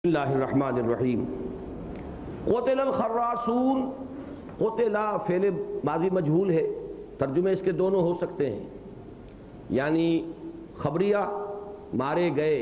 اللہ الرحمن الرحیم۔ قتل الخراسون، قتلا فعل ماضی مجہول ہے، ترجمے اس کے دونوں ہو سکتے ہیں، یعنی خبریہ مارے گئے،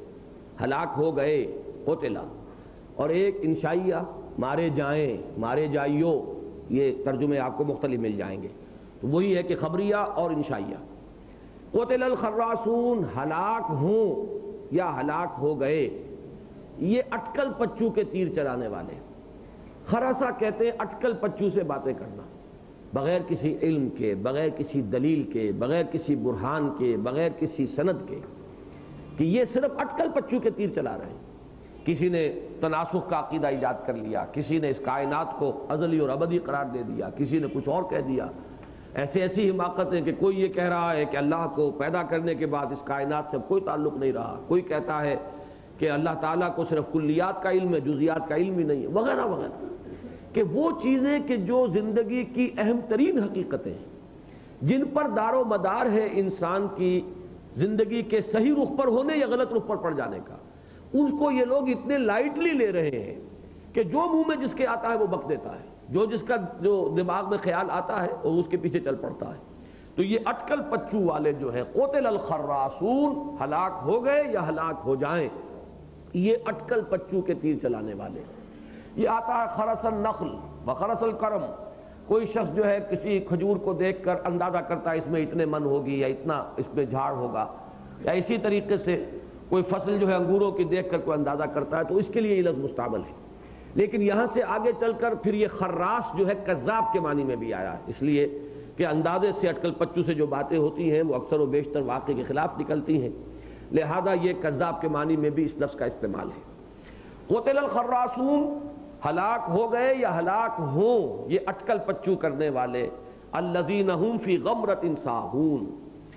ہلاک ہو گئے، قتلا، اور ایک انشائیہ مارے جائیں، مارے جائیو، یہ ترجمے آپ کو مختلف مل جائیں گے، تو وہی ہے کہ خبریہ اور انشائیہ۔ قتل الخراسون، ہلاک ہوں یا ہلاک ہو گئے، یہ اٹکل پچو کے تیر چلانے والے۔ خراسہ کہتے ہیں اٹکل پچو سے باتیں کرنا، بغیر کسی علم کے، بغیر کسی دلیل کے، بغیر کسی برہان کے، بغیر کسی سند کے، کہ یہ صرف اٹکل پچو کے تیر چلا رہے ہیں۔ کسی نے تناسخ کا عقیدہ ایجاد کر لیا، کسی نے اس کائنات کو ازلی اور ابدی قرار دے دیا، کسی نے کچھ اور کہہ دیا۔ ایسی حماقت ہے کہ کوئی یہ کہہ رہا ہے کہ اللہ کو پیدا کرنے کے بعد اس کائنات سے کوئی تعلق نہیں رہا، کوئی کہتا ہے کہ اللہ تعالیٰ کو صرف کلیات کا علم ہے، جزیات کا علم ہی نہیں ہے، وغیرہ وغیرہ، کہ وہ چیزیں کہ جو زندگی کی اہم ترین حقیقتیں ہیں، جن پر دار و مدار ہے انسان کی زندگی کے صحیح رخ پر ہونے یا غلط رخ پر پڑ جانے کا، ان کو یہ لوگ اتنے لائٹلی لے رہے ہیں کہ جو منہ میں جس کے آتا ہے وہ بک دیتا ہے، جو دماغ میں خیال آتا ہے وہ اس کے پیچھے چل پڑتا ہے۔ تو یہ اٹکل پچو والے جو ہے، قتل الخراسون، ہلاک ہو گئے یا ہلاک ہو جائیں، یہ اٹکل پچو کے تیر چلانے والے۔ یہ آتا ہے خرس النخل وخرس الکرم، کوئی شخص جو ہے کسی کھجور کو دیکھ کر اندازہ کرتا ہے اس میں اتنے من ہوگی یا اتنا اس میں جھاڑ ہوگا، یا اسی طریقے سے کوئی فصل جو ہے انگوروں کی دیکھ کر کوئی اندازہ کرتا ہے، تو اس کے لیے یہ لفظ مستعمل ہے۔ لیکن یہاں سے آگے چل کر پھر یہ خراس جو ہے کذاب کے معنی میں بھی آیا ہے، اس لیے کہ اندازے سے اٹکل پچو سے جو باتیں ہوتی ہیں وہ اکثر و بیشتر واقعے کے خلاف نکلتی ہیں، لہذا یہ کذاب کے معنی میں بھی اس لفظ کا استعمال ہے۔ قتل الخراسون، ہلاک ہو گئے یا ہلاک ہوں یہ اٹکل پچو کرنے والے، الذین هم فی غمرۃ ساہون،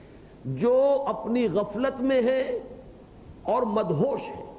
جو اپنی غفلت میں ہیں اور مدہوش ہیں۔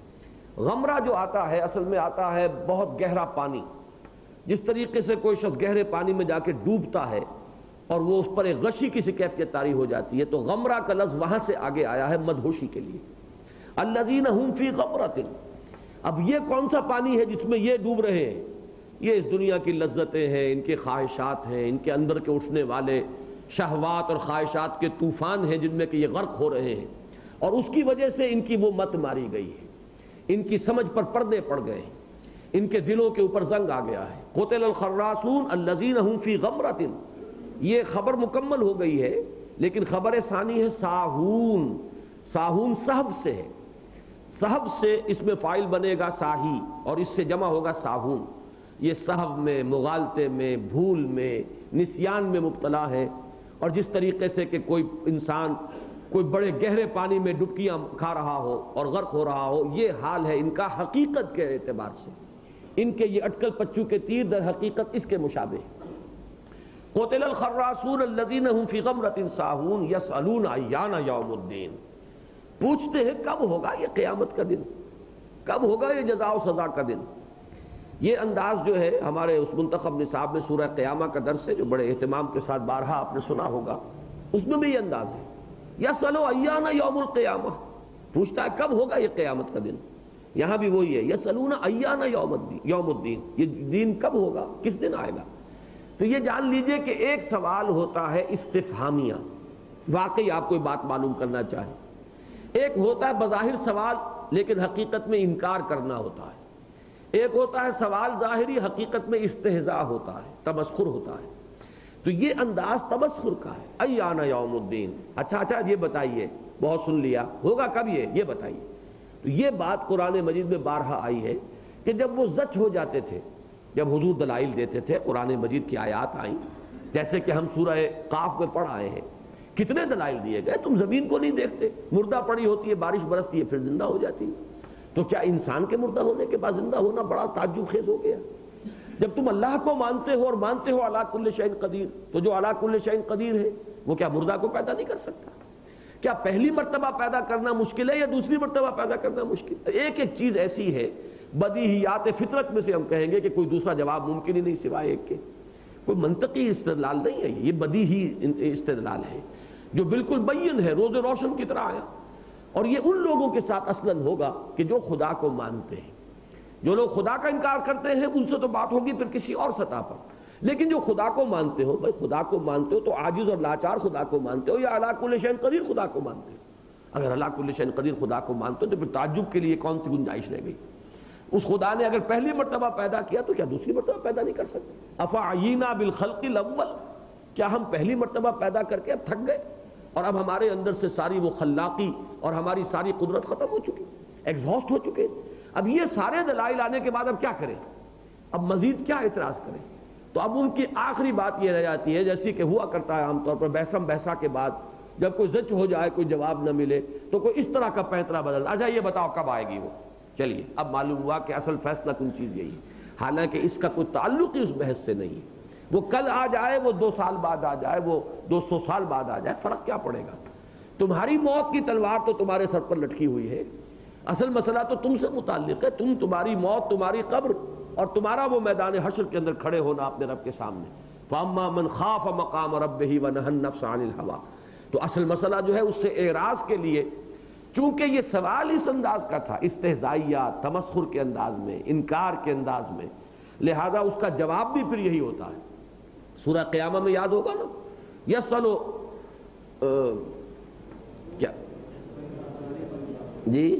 غمرہ جو آتا ہے اصل میں آتا ہے بہت گہرا پانی، جس طریقے سے کوئی شخص گہرے پانی میں جا کے ڈوبتا ہے اور وہ اس پر ایک غشی کسی کیفیت طاری ہو جاتی ہے، تو غمرہ کا لفظ وہاں سے آگے آیا ہے مدہوشی کے لیے۔ الذین هم فی غمرۃ، اب یہ کون سا پانی ہے جس میں یہ ڈوب رہے ہیں؟ یہ اس دنیا کی لذتیں ہیں، ان کے خواہشات ہیں، ان کے اندر کے اٹھنے والے شہوات اور خواہشات کے طوفان ہیں جن میں کہ یہ غرق ہو رہے ہیں، اور اس کی وجہ سے ان کی وہ مت ماری گئی ہے، ان کی سمجھ پر پردے پڑ گئے ہیں، ان کے دلوں کے اوپر زنگ آ گیا ہے۔ قتل الخراسون الذین هم فی غمرۃ، یہ خبر مکمل ہو گئی ہے، لیکن خبر ثانی ہے ساہون۔ ساہون صحب سے ہے، صحب سے اس میں فاعل بنے گا ساہی، اور اس سے جمع ہوگا ساہون۔ یہ صحب میں، مغالطے میں، بھول میں، نسیان میں مبتلا ہے، اور جس طریقے سے کہ کوئی انسان کوئی بڑے گہرے پانی میں ڈبکیاں کھا رہا ہو اور غرق ہو رہا ہو، یہ حال ہے ان کا حقیقت کے اعتبار سے۔ ان کے یہ اٹکل پچو کے تیر در حقیقت اس کے مشابہ ہیں۔ قتل الخراسون الذین هم فی غمرۃ ساہون یسألون ایان یوم الدین، پوچھتے ہیں کب ہوگا یہ قیامت کا دن، کب ہوگا یہ جزا و سزا کا دن۔ یہ انداز جو ہے ہمارے اس منتخب نصاب میں سورہ قیامہ کا درس ہے، جو بڑے اہتمام کے ساتھ بارہا آپ نے سنا ہوگا، اس میں بھی یہ انداز ہے، یسألوا ایان یوم القیامہ، پوچھتا ہے کب ہوگا یہ قیامت کا دن۔ یہاں بھی وہی ہے، یسألون ایان یوم الدین، یہ دین کب ہوگا، کس دن آئے گا۔ تو یہ جان لیجئے کہ ایک سوال ہوتا ہے استفہامیہ، واقعی آپ کوئی بات معلوم کرنا چاہیں، ایک ہوتا ہے بظاہر سوال لیکن حقیقت میں انکار کرنا ہوتا ہے، ایک ہوتا ہے سوال ظاہری حقیقت میں استہزاء ہوتا ہے، تمسخر ہوتا ہے۔ تو یہ انداز تمسخر کا ہے، ایان یوم الدین، اچھا یہ بتائیے، بہت سن لیا، ہوگا کب یہ بتائیے۔ تو یہ بات قرآن مجید میں بارہا آئی ہے کہ جب وہ زچ ہو جاتے تھے، جب حضور دلائل دیتے تھے، قرآن مجید کی آیات آئیں، جیسے کہ ہم سورہ قاف میں پڑھ آئے ہیں، کتنے دلائل دیے گئے، تم زمین کو نہیں دیکھتے، مردہ پڑی ہوتی ہے، بارش برستی ہے، پھر زندہ ہو جاتی ہے، تو کیا انسان کے مردہ ہونے کے بعد زندہ ہونا بڑا تعجب خیز ہو گیا؟ جب تم اللہ کو مانتے ہو اور مانتے ہو علی کل شیء قدیر، تو جو علی کل شیء قدیر ہے وہ کیا مردہ کو پیدا نہیں کر سکتا؟ کیا پہلی مرتبہ پیدا کرنا مشکل ہے یا دوسری مرتبہ پیدا کرنا مشکل ہے؟ ایک چیز ایسی ہے، بدیہیات فطرت میں سے ہم کہیں گے کہ کوئی دوسرا جواب ممکن ہی نہیں سوائے ایک کے، کوئی منطقی استدلال نہیں ہے، یہ بدیہی استدلال ہے جو بالکل بین ہے، روز روشن کی طرح آیا۔ اور یہ ان لوگوں کے ساتھ اصلاً ہوگا کہ جو خدا کو مانتے ہیں. جو لوگ خدا کا انکار کرتے ہیں ان سے تو بات ہوگی پھر کسی اور سطح پر، لیکن جو خدا کو مانتے ہو، بھائی خدا کو مانتے ہو تو عاجز اور لاچار خدا کو مانتے ہو یا علی کل شیء قدیر خدا کو مانتے ہو؟ اگر علی کل شیء قدیر خدا کو مانتے ہو تو پھر تعجب کے لیے کون سی گنجائش رہ گئی؟ اس خدا نے اگر پہلی مرتبہ پیدا کیا تو کیا دوسری مرتبہ پیدا نہیں کر سکتے؟ افعینا بالخلق الاول، کیا ہم پہلی مرتبہ پیدا کر کے اب تھک گئے اور اب ہمارے اندر سے ساری وہ خلاقی اور ہماری ساری قدرت ختم ہو چکی، ایگزاسٹ ہو چکے؟ اب یہ سارے دلائل آنے کے بعد اب کیا کریں؟ اب مزید کیا اعتراض کریں؟ تو اب ان کی آخری بات یہ رہ جاتی ہے، جیسی کہ ہوا کرتا ہے عام طور پر بحثم بحثا کے بعد جب کوئی زچ ہو جائے، کوئی جواب نہ ملے تو کوئی اس طرح کا پینترا بدل، اچھا یہ بتاؤ کب آئے گی وہ؟ چلیے اب معلوم ہوا کہ اصل فیصلہ کن چیز یہی ہے، حالانکہ اس کا کوئی تعلق ہی اس بحث سے نہیں ہے۔ وہ کل آ جائے، وہ 2 سال بعد آ جائے، وہ 200 سال بعد آ جائے، فرق کیا پڑے گا؟ تمہاری موت کی تلوار تو تمہارے سر پر لٹکی ہوئی ہے، اصل مسئلہ تو تم سے متعلق ہے، تمہاری موت، تمہاری قبر اور تمہارا وہ میدان حشر کے اندر کھڑے ہونا اپنے رب کے سامنے۔ فَأَمَّا مَنْ خَافَ مَقَامَ رَبِّهِ وَنَهَى النَّفْسَ عَنِ الْهَوَىٰ، تو اصل مسئلہ جو ہے اس سے اعراض کے لیے، چونکہ یہ سوال اس انداز کا تھا، استہزائیہ، تمسخر کے انداز میں، انکار کے انداز میں، لہذا اس کا جواب بھی پھر یہی ہوتا ہے۔ سورہ قیامہ میں یاد ہوگا نا، یسألو کیا جی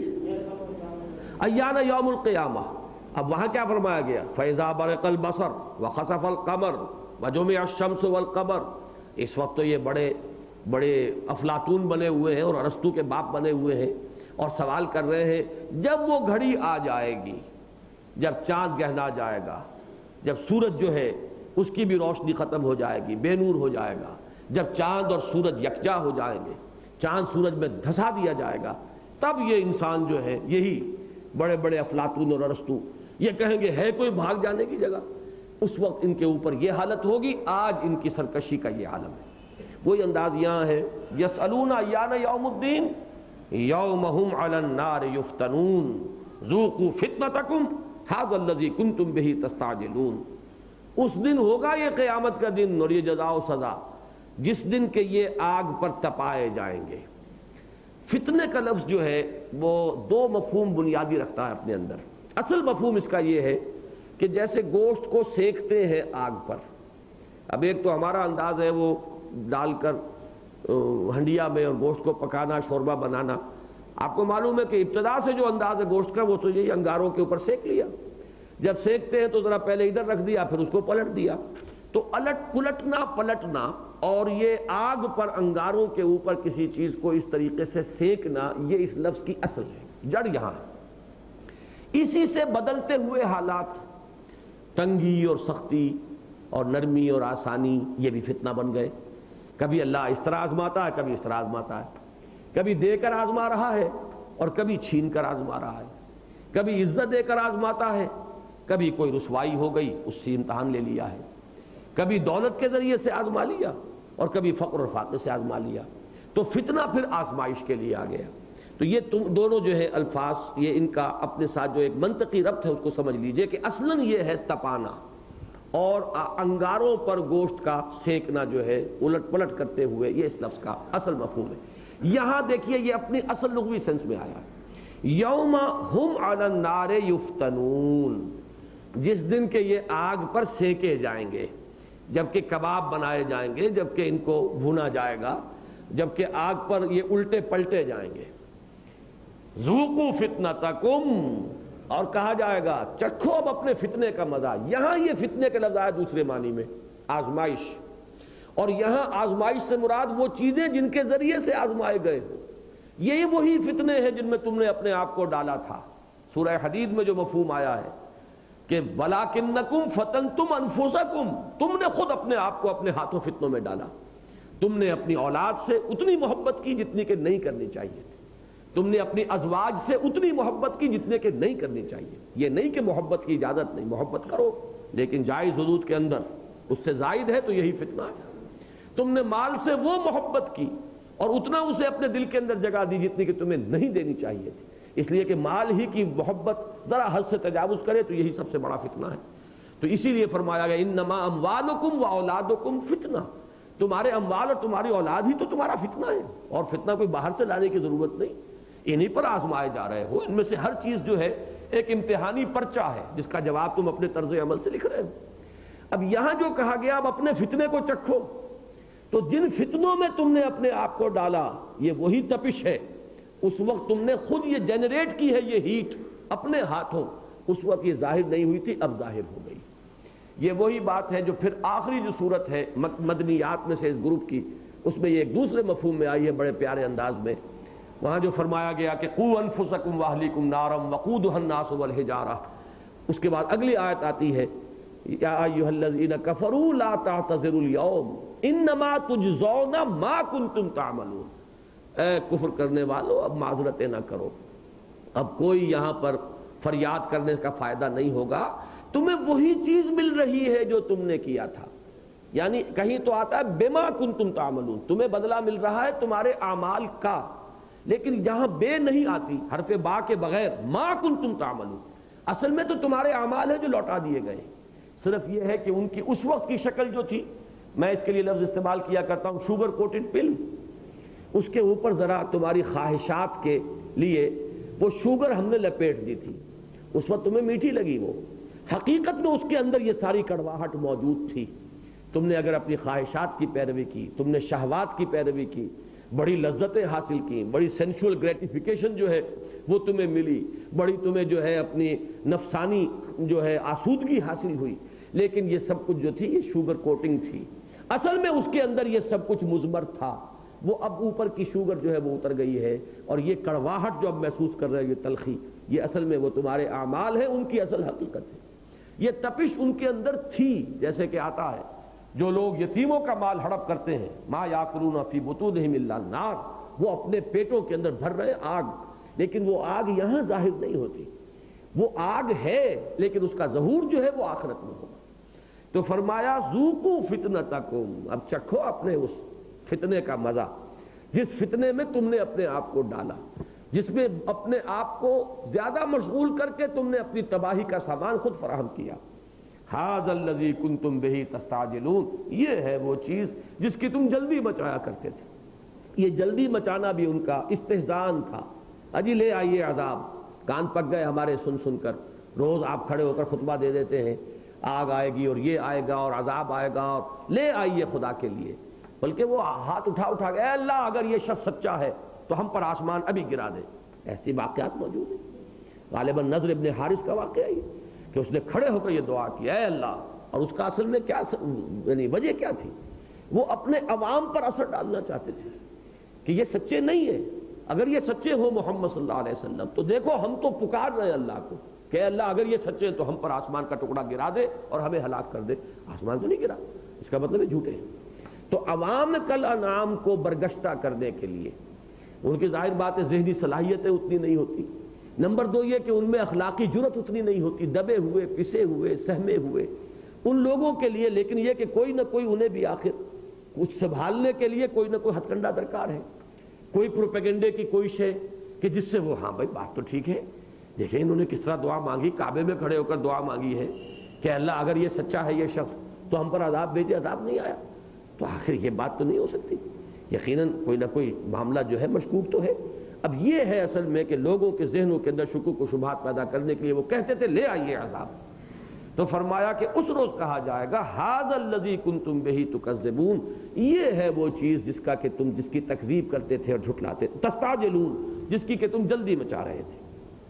ایان یوم القیامہ، اب وہاں کیا فرمایا گیا؟ فَإِذَا بَرِقَ الْبَصَرُ وَخَسَفَ الْقَمَرُ وَجُمِعَ الشَّمْسُ وَالْقَمَرُ۔ اس وقت تو یہ بڑے افلاطون بنے ہوئے ہیں اور ارسطو کے باپ بنے ہوئے ہیں اور سوال کر رہے ہیں جب وہ گھڑی آ جائے گی، جب چاند گہنا جائے گا، جب سورج جو ہے اس کی بھی روشنی ختم ہو جائے گی، بے نور ہو جائے گا، جب چاند اور سورج یکجا ہو جائیں گے، چاند سورج میں دھسا دیا جائے گا، تب یہ انسان جو ہے، یہی بڑے بڑے افلاطون اور ارسطو یہ کہیں گے ہے کوئی بھاگ جانے کی جگہ؟ اس وقت ان کے اوپر یہ حالت ہوگی، آج ان کی سرکشی کا یہ عالم ہے۔ وہی انداز یہاں ہے، یسألون ایان یوم الدین یوم ھم علی النار یفتنون ذوقوا فتنتکم ھذا الذی کنتم بہ تستعجلون۔ اس دن ہوگا یہ قیامت کا دن اور یہ جزا و سزا، جس دن کہ یہ آگ پر تپائے جائیں گے۔ فتنے کا لفظ جو ہے وہ 2 مفہوم بنیادی رکھتا ہے اپنے اندر۔ اصل مفہوم اس کا یہ ہے کہ جیسے گوشت کو سینکتے ہیں آگ پر، اب ایک تو ہمارا انداز ہے وہ ڈال کر ہنڈیا میں اور گوشت کو پکانا، شوربہ بنانا۔ آپ کو معلوم ہے کہ ابتدا سے جو انداز ہے گوشت کا وہ تو یہی انگاروں کے اوپر سینک لیا، جب سینکتے ہیں تو ذرا پہلے ادھر رکھ دیا پھر اس کو پلٹ دیا، تو الٹنا پلٹنا اور یہ آگ پر انگاروں کے اوپر کسی چیز کو اس طریقے سے سینکنا، یہ اس لفظ کی اصل ہے، جڑ یہاں ہے۔ اسی سے بدلتے ہوئے حالات، تنگی اور سختی اور نرمی اور آسانی، یہ بھی فتنہ بن گئے۔ کبھی اللہ اس طرح آزماتا ہے، کبھی اس طرح آزماتا ہے، کبھی دے کر آزما رہا ہے اور کبھی چھین کر آزما رہا ہے، کبھی عزت دے کر آزماتا ہے، کبھی کوئی رسوائی ہو گئی اس سے امتحان لے لیا ہے، کبھی دولت کے ذریعے سے آزما لیا اور کبھی فقر اور فاقے سے آزما لیا، تو فتنہ پھر آزمائش کے لیے آ گیا۔ تو یہ دونوں جو ہے الفاظ، یہ ان کا اپنے ساتھ جو ایک منطقی ربط ہے اس کو سمجھ لیجئے کہ اصلاً یہ ہے تپانا اور انگاروں پر گوشت کا سینکنا جو ہے الٹ پلٹ کرتے ہوئے، یہ اس لفظ کا اصل مفہوم ہے۔ یہاں دیکھیے یہ اپنی اصل لغوی سینس میں آیا ہے، یوم ہم علی النار یفتنون، جس دن کہ یہ آگ پر سینکے جائیں گے، جبکہ کباب بنائے جائیں گے، جبکہ ان کو بھونا جائے گا، جبکہ آگ پر یہ الٹے پلٹے جائیں گے۔ ذوقوا فتنتکم، اور کہا جائے گا چکھو اب اپنے فتنے کا مزہ۔ یہاں یہ فتنے کا لفظ آیا دوسرے معنی میں، آزمائش، اور یہاں آزمائش سے مراد وہ چیزیں جن کے ذریعے سے آزمائے گئے ہو، یہ وہی فتنے ہیں جن میں تم نے اپنے آپ کو ڈالا تھا۔ سورہ حدید میں جو مفہوم آیا ہے کہ وَلَٰكِنَّكُمْ فَتَنْتُمْ أَنفُسَكُمْ، تم نے خود اپنے آپ کو اپنے ہاتھوں فتنوں میں ڈالا، تم نے اپنی اولاد سے اتنی محبت کی جتنی کہ نہیں کرنی چاہیے تھی، تم نے اپنی ازواج سے اتنی محبت کی جتنے کہ نہیں کرنی چاہیے۔ یہ نہیں کہ محبت کی اجازت نہیں، محبت کرو لیکن جائز حدود کے اندر، اس سے زائد ہے تو یہی فتنہ ہے۔ تم نے مال سے وہ محبت کی اور اتنا اسے اپنے دل کے اندر جگہ دی جتنی کہ تمہیں نہیں دینی چاہیے تھی، اس لیے کہ مال ہی کی محبت ذرا حد سے تجاوز کرے تو یہی سب سے بڑا فتنہ ہے۔ تو اسی لیے فرمایا گیا انما اموالکم واولادکم فتنہ، تمہارے اموال اور تمہاری اولاد ہی تو تمہارا فتنہ ہے، اور فتنہ کوئی باہر سے لانے کی ضرورت نہیں۔ انہی پر آزمائے جا رہے ہو. ان میں سے ہر چیز جو ہے ایک امتحانی پرچہ ہے جس کا جواب تم اپنے طرز عمل سے لکھ رہے ہو. اب یہاں جو کہا گیا اب اپنے فتنے کو چکھو، تو جن فتنوں میں تم نے اپنے آپ کو ڈالا یہ وہی تپش ہے. اس وقت تم نے خود یہ جنریٹ کی ہے یہ ہیٹ اپنے ہاتھوں، اس وقت یہ ظاہر نہیں ہوئی تھی، اب ظاہر ہو گئی. یہ وہی بات ہے جو پھر آخری جو صورت ہے مدنیات میں سے اس گروپ کی، اس میں یہ ایک دوسرے مفہوم میں آئی ہے بڑے پیارے انداز میں. وہاں جو فرمایا گیا کہ قوا انفسکم واہلیکم نارا وقودھا الناس والحجارہ، اس کے بعد اگلی آیت آتی ہے یا ایھا الذین کفروا لا تعتذروا اليوم انما تجزون ما کنتم تعملون. اے کفر کرنے والو اب معذرتیں نہ کرو، اب کوئی یہاں پر فریاد کرنے کا فائدہ نہیں ہوگا، تمہیں وہی چیز مل رہی ہے جو تم نے کیا تھا. یعنی کہیں تو آتا ہے بما کنتم تعملون، تمہیں بدلہ مل رہا ہے تمہارے اعمال کا، لیکن یہاں بے نہیں آتی حرف با کے بغیر، ما کنتم تعملون. اصل میں تو تمہارے اعمال ہیں جو لوٹا دیے گئے. صرف یہ ہے کہ ان کی اس وقت کی شکل جو تھی، میں اس کے لیے لفظ استعمال کیا کرتا ہوں شوگر کوٹڈ پل، اس کے اوپر ذرا تمہاری خواہشات کے لیے وہ شوگر ہم نے لپیٹ دی تھی، اس وقت تمہیں میٹھی لگی، وہ حقیقت میں اس کے اندر یہ ساری کڑواہٹ موجود تھی. تم نے اگر اپنی خواہشات کی پیروی کی، تم نے شہوات کی پیروی کی، بڑی لذتیں حاصل کی، بڑی سینشول گریٹیفیکیشن جو ہے وہ تمہیں ملی، بڑی تمہیں جو ہے اپنی نفسانی جو ہے آسودگی حاصل ہوئی، لیکن یہ سب کچھ جو تھی یہ شوگر کوٹنگ تھی. اصل میں اس کے اندر یہ سب کچھ مضمر تھا. وہ اب اوپر کی شوگر جو ہے وہ اتر گئی ہے، اور یہ کڑواہٹ جو اب محسوس کر رہے ہیں، یہ تلخی، یہ اصل میں وہ تمہارے اعمال ہیں، ان کی اصل حقیقت ہے. یہ تپش ان کے اندر تھی. جیسے کہ آتا ہے جو لوگ یتیموں کا مال ہڑپ کرتے ہیں، ما یاکلون فی بطونہم الا النار، وہ اپنے پیٹوں کے اندر بھر رہے آگ، لیکن وہ آگ یہاں ظاہر نہیں ہوتی. وہ آگ ہے لیکن اس کا ظہور جو ہے وہ آخرت میں ہوگا. تو فرمایا ذوقوا فتنتکم، اب چکھو اپنے اس فتنے کا مزہ جس فتنے میں تم نے اپنے آپ کو ڈالا، جس میں اپنے آپ کو زیادہ مشغول کر کے تم نے اپنی تباہی کا سامان خود فراہم کیا. ھذا الذی کنتم بہ تستعجلون، یہ ہے وہ چیز جس کی تم جلدی مچایا کرتے تھے. یہ جلدی مچانا بھی ان کا استہزان تھا. اجی لے آئیے عذاب، کان پک گئے ہمارے سن سن کر. روز آپ کھڑے ہو کر خطبہ دے دیتے ہیں آگ آئے گی اور یہ آئے گا اور عذاب آئے گا، اور لے آئیے خدا کے لیے. بلکہ وہ ہاتھ اٹھا گئے، اے اللہ اگر یہ شخص سچا ہے تو ہم پر آسمان ابھی گرا دے. ایسی واقعات موجود ہیں. غالباً نضر ابن حارث کا واقعہ ہے کہ اس نے کھڑے ہو کر یہ دعا کی، اے اللہ، اور اس کا اصل میں کیا یعنی وجہ کیا تھی؟ وہ اپنے عوام پر اثر ڈالنا چاہتے تھے کہ یہ سچے نہیں ہیں. اگر یہ سچے ہو محمد صلی اللہ علیہ وسلم تو دیکھو ہم تو پکار رہے ہیں اللہ کو کہ اے اللہ اگر یہ سچے ہیں تو ہم پر آسمان کا ٹکڑا گرا دے اور ہمیں ہلاک کر دے. آسمان تو نہیں گرا، اس کا مطلب ہے جھوٹے ہیں. تو عوام کل انعام کو برگشتہ کرنے کے لیے ان کی ظاہر بات ہے ذہنی صلاحیتیں اتنی نہیں ہوتی. نمبر دو یہ کہ ان میں اخلاقی جرت اتنی نہیں ہوتی. دبے ہوئے، پسے ہوئے، سہمے ہوئے ان لوگوں کے لیے، لیکن یہ کہ کوئی نہ کوئی انہیں بھی آخر کچھ سنبھالنے کے لیے کوئی نہ کوئی ہتھ کنڈا درکار ہے، کوئی پروپیگنڈے کی کوئی شے کہ جس سے وہ ہاں بھائی بات تو ٹھیک ہے، دیکھیں انہوں نے کس طرح دعا مانگی، کعبے میں کھڑے ہو کر دعا مانگی ہے کہ اللہ اگر یہ سچا ہے یہ شخص تو ہم پر عذاب بھیجے، عذاب نہیں آیا، تو آخر یہ بات تو نہیں ہو سکتی. یقیناً کوئی نہ کوئی معاملہ جو ہے مشکوک تو ہے. اب یہ ہے اصل میں کہ لوگوں کے ذہنوں کے اندر شکوک و شبہات پیدا کرنے کے لیے وہ کہتے تھے لے آئیے عذاب. تو فرمایا کہ اس روز کہا جائے گا ھذا الذی کنتم بہ تکذبون، یہ ہے وہ چیز جس کی تکذیب کرتے تھے اور جھٹلاتے، تستعجلون جس کی کہ تم جلدی مچا رہے تھے.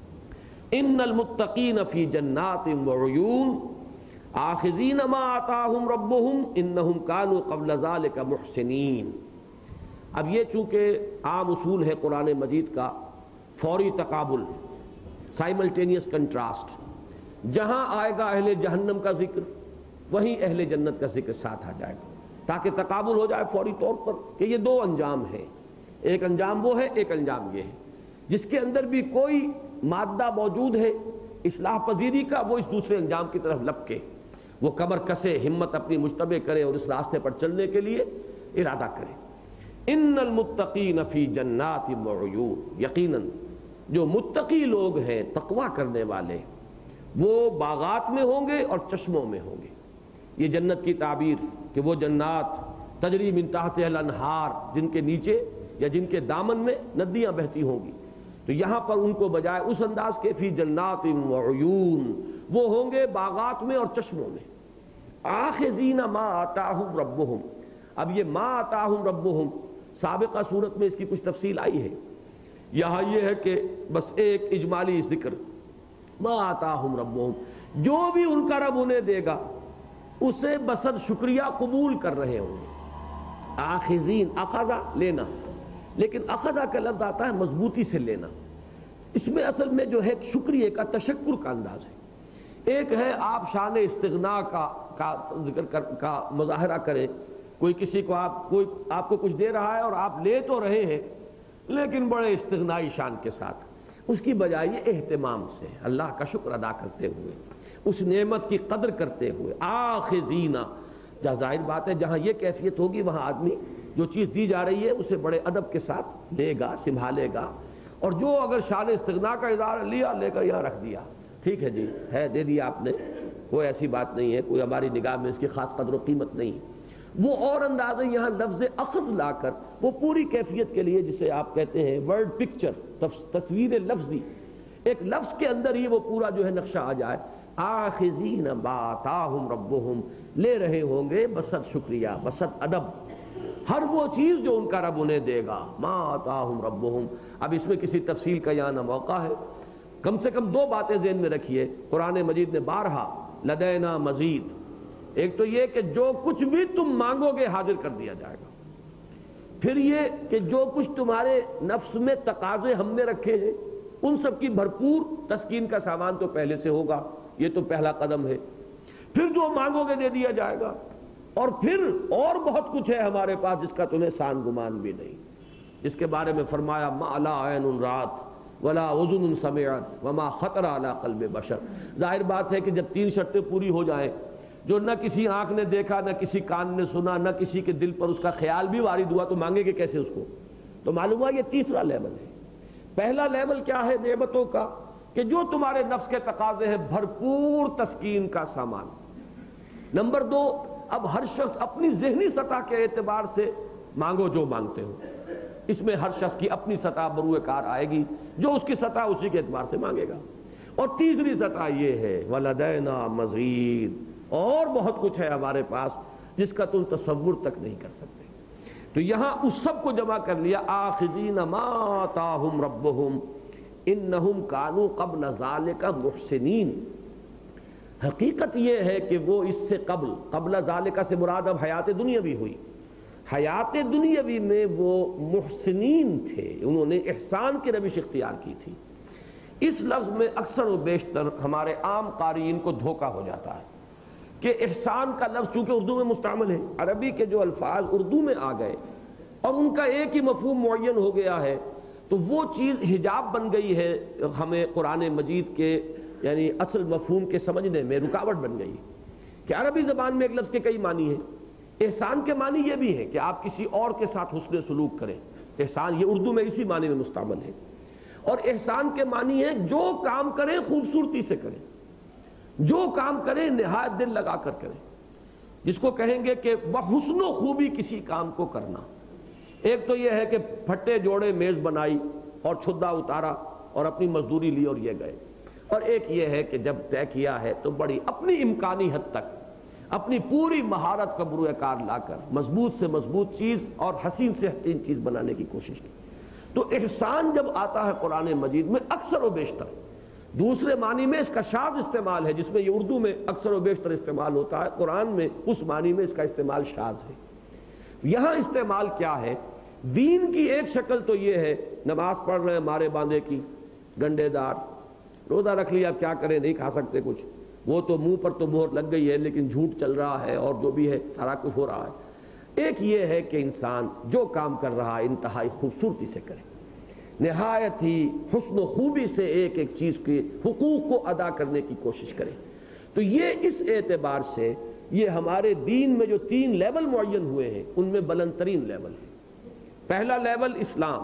ان المتقین فی جنات وعیون آخذین ما آتاہم ربہم انہم کانوا قبل ذلک محسنین. اب یہ چونکہ عام اصول ہے قرآن مجید کا، فوری تقابل، سائملٹینیس کنٹراسٹ، جہاں آئے گا اہل جہنم کا ذکر وہیں اہل جنت کا ذکر ساتھ آ جائے گا تاکہ تقابل ہو جائے فوری طور پر کہ یہ دو انجام ہیں. ایک انجام وہ ہے، ایک انجام یہ ہے. جس کے اندر بھی کوئی مادہ موجود ہے اصلاح پذیری کا، وہ اس دوسرے انجام کی طرف لپکے، وہ کمر کسے، ہمت اپنی مشتبہ کرے اور اس راستے پر چلنے کے لیے ارادہ کرے. ان المتقین فی جنات وعیون، یقیناً جو متقی لوگ ہیں، تقوی کرنے والے، وہ باغات میں ہوں گے اور چشموں میں ہوں گے. یہ جنت کی تعبیر کہ وہ جنات تجری من تحتها الانہار، جن کے نیچے یا جن کے دامن میں ندیاں بہتی ہوں گی. تو یہاں پر ان کو بجائے اس انداز کے فی جنات وعیون، وہ ہوں گے باغات میں اور چشموں میں، آخذین ما آتاہم ربہم۔ اب یہ ما آتاہم ربہم سابقہ صورت میں اس کی کچھ تفصیل آئی ہے، یہاں یہ ہے کہ بس ایک اجمالی ذکر، ما آتاہم ربہم، جو بھی ان کا رب انہیں دے گا اسے بصد شکریہ قبول کر رہے ہوں گے۔ آخذین، اخذا لینا، لیکن اخذا کا لفظ آتا ہے مضبوطی سے لینا، اس میں اصل میں جو ہے شکریہ کا تشکر کا انداز ہے۔ ایک ہے آپ شان استغنا کا ذکر کا مظاہرہ کریں، کوئی کسی کو کوئی آپ کو کچھ دے رہا ہے اور آپ لے تو رہے ہیں لیکن بڑے استغنائی شان کے ساتھ، اس کی بجائے یہ اہتمام سے اللہ کا شکر ادا کرتے ہوئے، اس نعمت کی قدر کرتے ہوئے، آخذینا، جہاں ظاہر بات ہے جہاں یہ کیفیت ہوگی وہاں آدمی جو چیز دی جا رہی ہے اسے بڑے ادب کے ساتھ لے گا، سنبھالے گا، اور جو اگر شان استغنا کا اظہار لیا لے کر یہاں رکھ دیا، ٹھیک ہے جی ہے دے دیا آپ نے، کوئی ایسی بات نہیں ہے، کوئی ہماری نگاہ میں اس کی خاص قدر و قیمت نہیں، وہ اور اندازے یہاں لفظ اخذ لا کر وہ پوری کیفیت کے لیے جسے آپ کہتے ہیں ورڈ پکچر، تصویر لفظی، ایک لفظ کے اندر ہی وہ پورا جو ہے نقشہ آ جائے، آخذین ما آتاہم ربہم، لے رہے ہوں گے بصد شکریہ، بصد ادب، ہر وہ چیز جو ان کا رب انہیں دے گا، ما آتاہم ربہم۔ اب اس میں کسی تفصیل کا یہاں نہ موقع ہے، کم سے کم دو باتیں ذہن میں رکھیے، قرآن مجید نے بارہا لدینا مزید، ایک تو یہ کہ جو کچھ بھی تم مانگو گے حاضر کر دیا جائے گا، پھر یہ کہ جو کچھ تمہارے نفس میں تقاضے ہم نے رکھے ہیں ان سب کی بھرپور تسکین کا سامان تو پہلے سے ہوگا، یہ تو پہلا قدم ہے، پھر جو مانگو گے دے دیا جائے گا، اور پھر اور بہت کچھ ہے ہمارے پاس جس کا تمہیں سان گمان بھی نہیں، جس کے بارے میں فرمایا ما لا عین رات ولا اذن سمعت وما خطر علی قلب بشر۔ ظاہر بات ہے کہ جب تین شرطیں پوری ہو جائیں، جو نہ کسی آنکھ نے دیکھا، نہ کسی کان نے سنا، نہ کسی کے دل پر اس کا خیال بھی وارد ہوا، تو مانگے گے کیسے اس کو؟ تو معلوم ہوا یہ تیسرا لیول ہے۔ پہلا لیول کیا ہے نعمتوں کا، کہ جو تمہارے نفس کے تقاضے ہیں بھرپور تسکین کا سامان۔ نمبر دو، اب ہر شخص اپنی ذہنی سطح کے اعتبار سے مانگو جو مانگتے ہو، اس میں ہر شخص کی اپنی سطح بروئے کار آئے گی، جو اس کی سطح اسی کے اعتبار سے مانگے گا۔ اور تیسری سطح یہ ہے وَلَدَيْنَا مَزِيدٌ، اور بہت کچھ ہے ہمارے پاس جس کا تم تصور تک نہیں کر سکتے۔ تو یہاں اس سب کو جمع کر لیا، آخذین ما آتاہم ربہم انہم کانوا قبل ذالک محسنین۔ حقیقت یہ ہے کہ وہ اس سے قبل ذالک سے مراد اب حیات دنیاوی ہوئی، حیات دنیاوی میں وہ محسنین تھے، انہوں نے احسان کی روش اختیار کی تھی۔ اس لفظ میں اکثر و بیشتر ہمارے عام قارئین کو دھوکہ ہو جاتا ہے کہ احسان کا لفظ چونکہ اردو میں مستعمل ہے، عربی کے جو الفاظ اردو میں آ گئے اور ان کا ایک ہی مفہوم معین ہو گیا ہے، تو وہ چیز حجاب بن گئی ہے ہمیں قرآن مجید کے یعنی اصل مفہوم کے سمجھنے میں، رکاوٹ بن گئی کہ عربی زبان میں ایک لفظ کے کئی معنی ہیں۔ احسان کے معنی یہ بھی ہے کہ آپ کسی اور کے ساتھ حسن سلوک کریں، احسان یہ اردو میں اسی معنی میں مستعمل ہے۔ اور احسان کے معنی ہے جو کام کریں خوبصورتی سے کریں، جو کام کریں نہایت دل لگا کر کریں، جس کو کہیں گے کہ بحسن و خوبی کسی کام کو کرنا۔ ایک تو یہ ہے کہ پھٹے جوڑے میز بنائی اور چھدا اتارا اور اپنی مزدوری لی اور یہ گئے، اور ایک یہ ہے کہ جب طے کیا ہے تو بڑی اپنی امکانی حد تک اپنی پوری مہارت کا بروئے کار لا کر مضبوط سے مضبوط چیز اور حسین سے حسین چیز بنانے کی کوشش کی۔ تو احسان جب آتا ہے قرآن مجید میں اکثر و بیشتر دوسرے معنی میں اس کا شاذ استعمال ہے، جس میں یہ اردو میں اکثر و بیشتر استعمال ہوتا ہے، قرآن میں اس معنی میں اس کا استعمال شاذ ہے۔ یہاں استعمال کیا ہے؟ دین کی ایک شکل تو یہ ہے نماز پڑھ رہے ہیں مارے باندھے کی، گنڈے دار، روزہ رکھ لیا، اب کیا کریں نہیں کھا سکتے کچھ، وہ تو منہ پر تو مہر لگ گئی ہے لیکن جھوٹ چل رہا ہے اور جو بھی ہے سارا کچھ ہو رہا ہے۔ ایک یہ ہے کہ انسان جو کام کر رہا ہے انتہائی خوبصورتی سے کرے، نہایت ہی حسن و خوبی سے ایک ایک چیز کے حقوق کو ادا کرنے کی کوشش کرے۔ تو یہ اس اعتبار سے یہ ہمارے دین میں جو تین لیول معین ہوئے ہیں ان میں بلند ترین لیول ہے۔ پہلا لیول اسلام،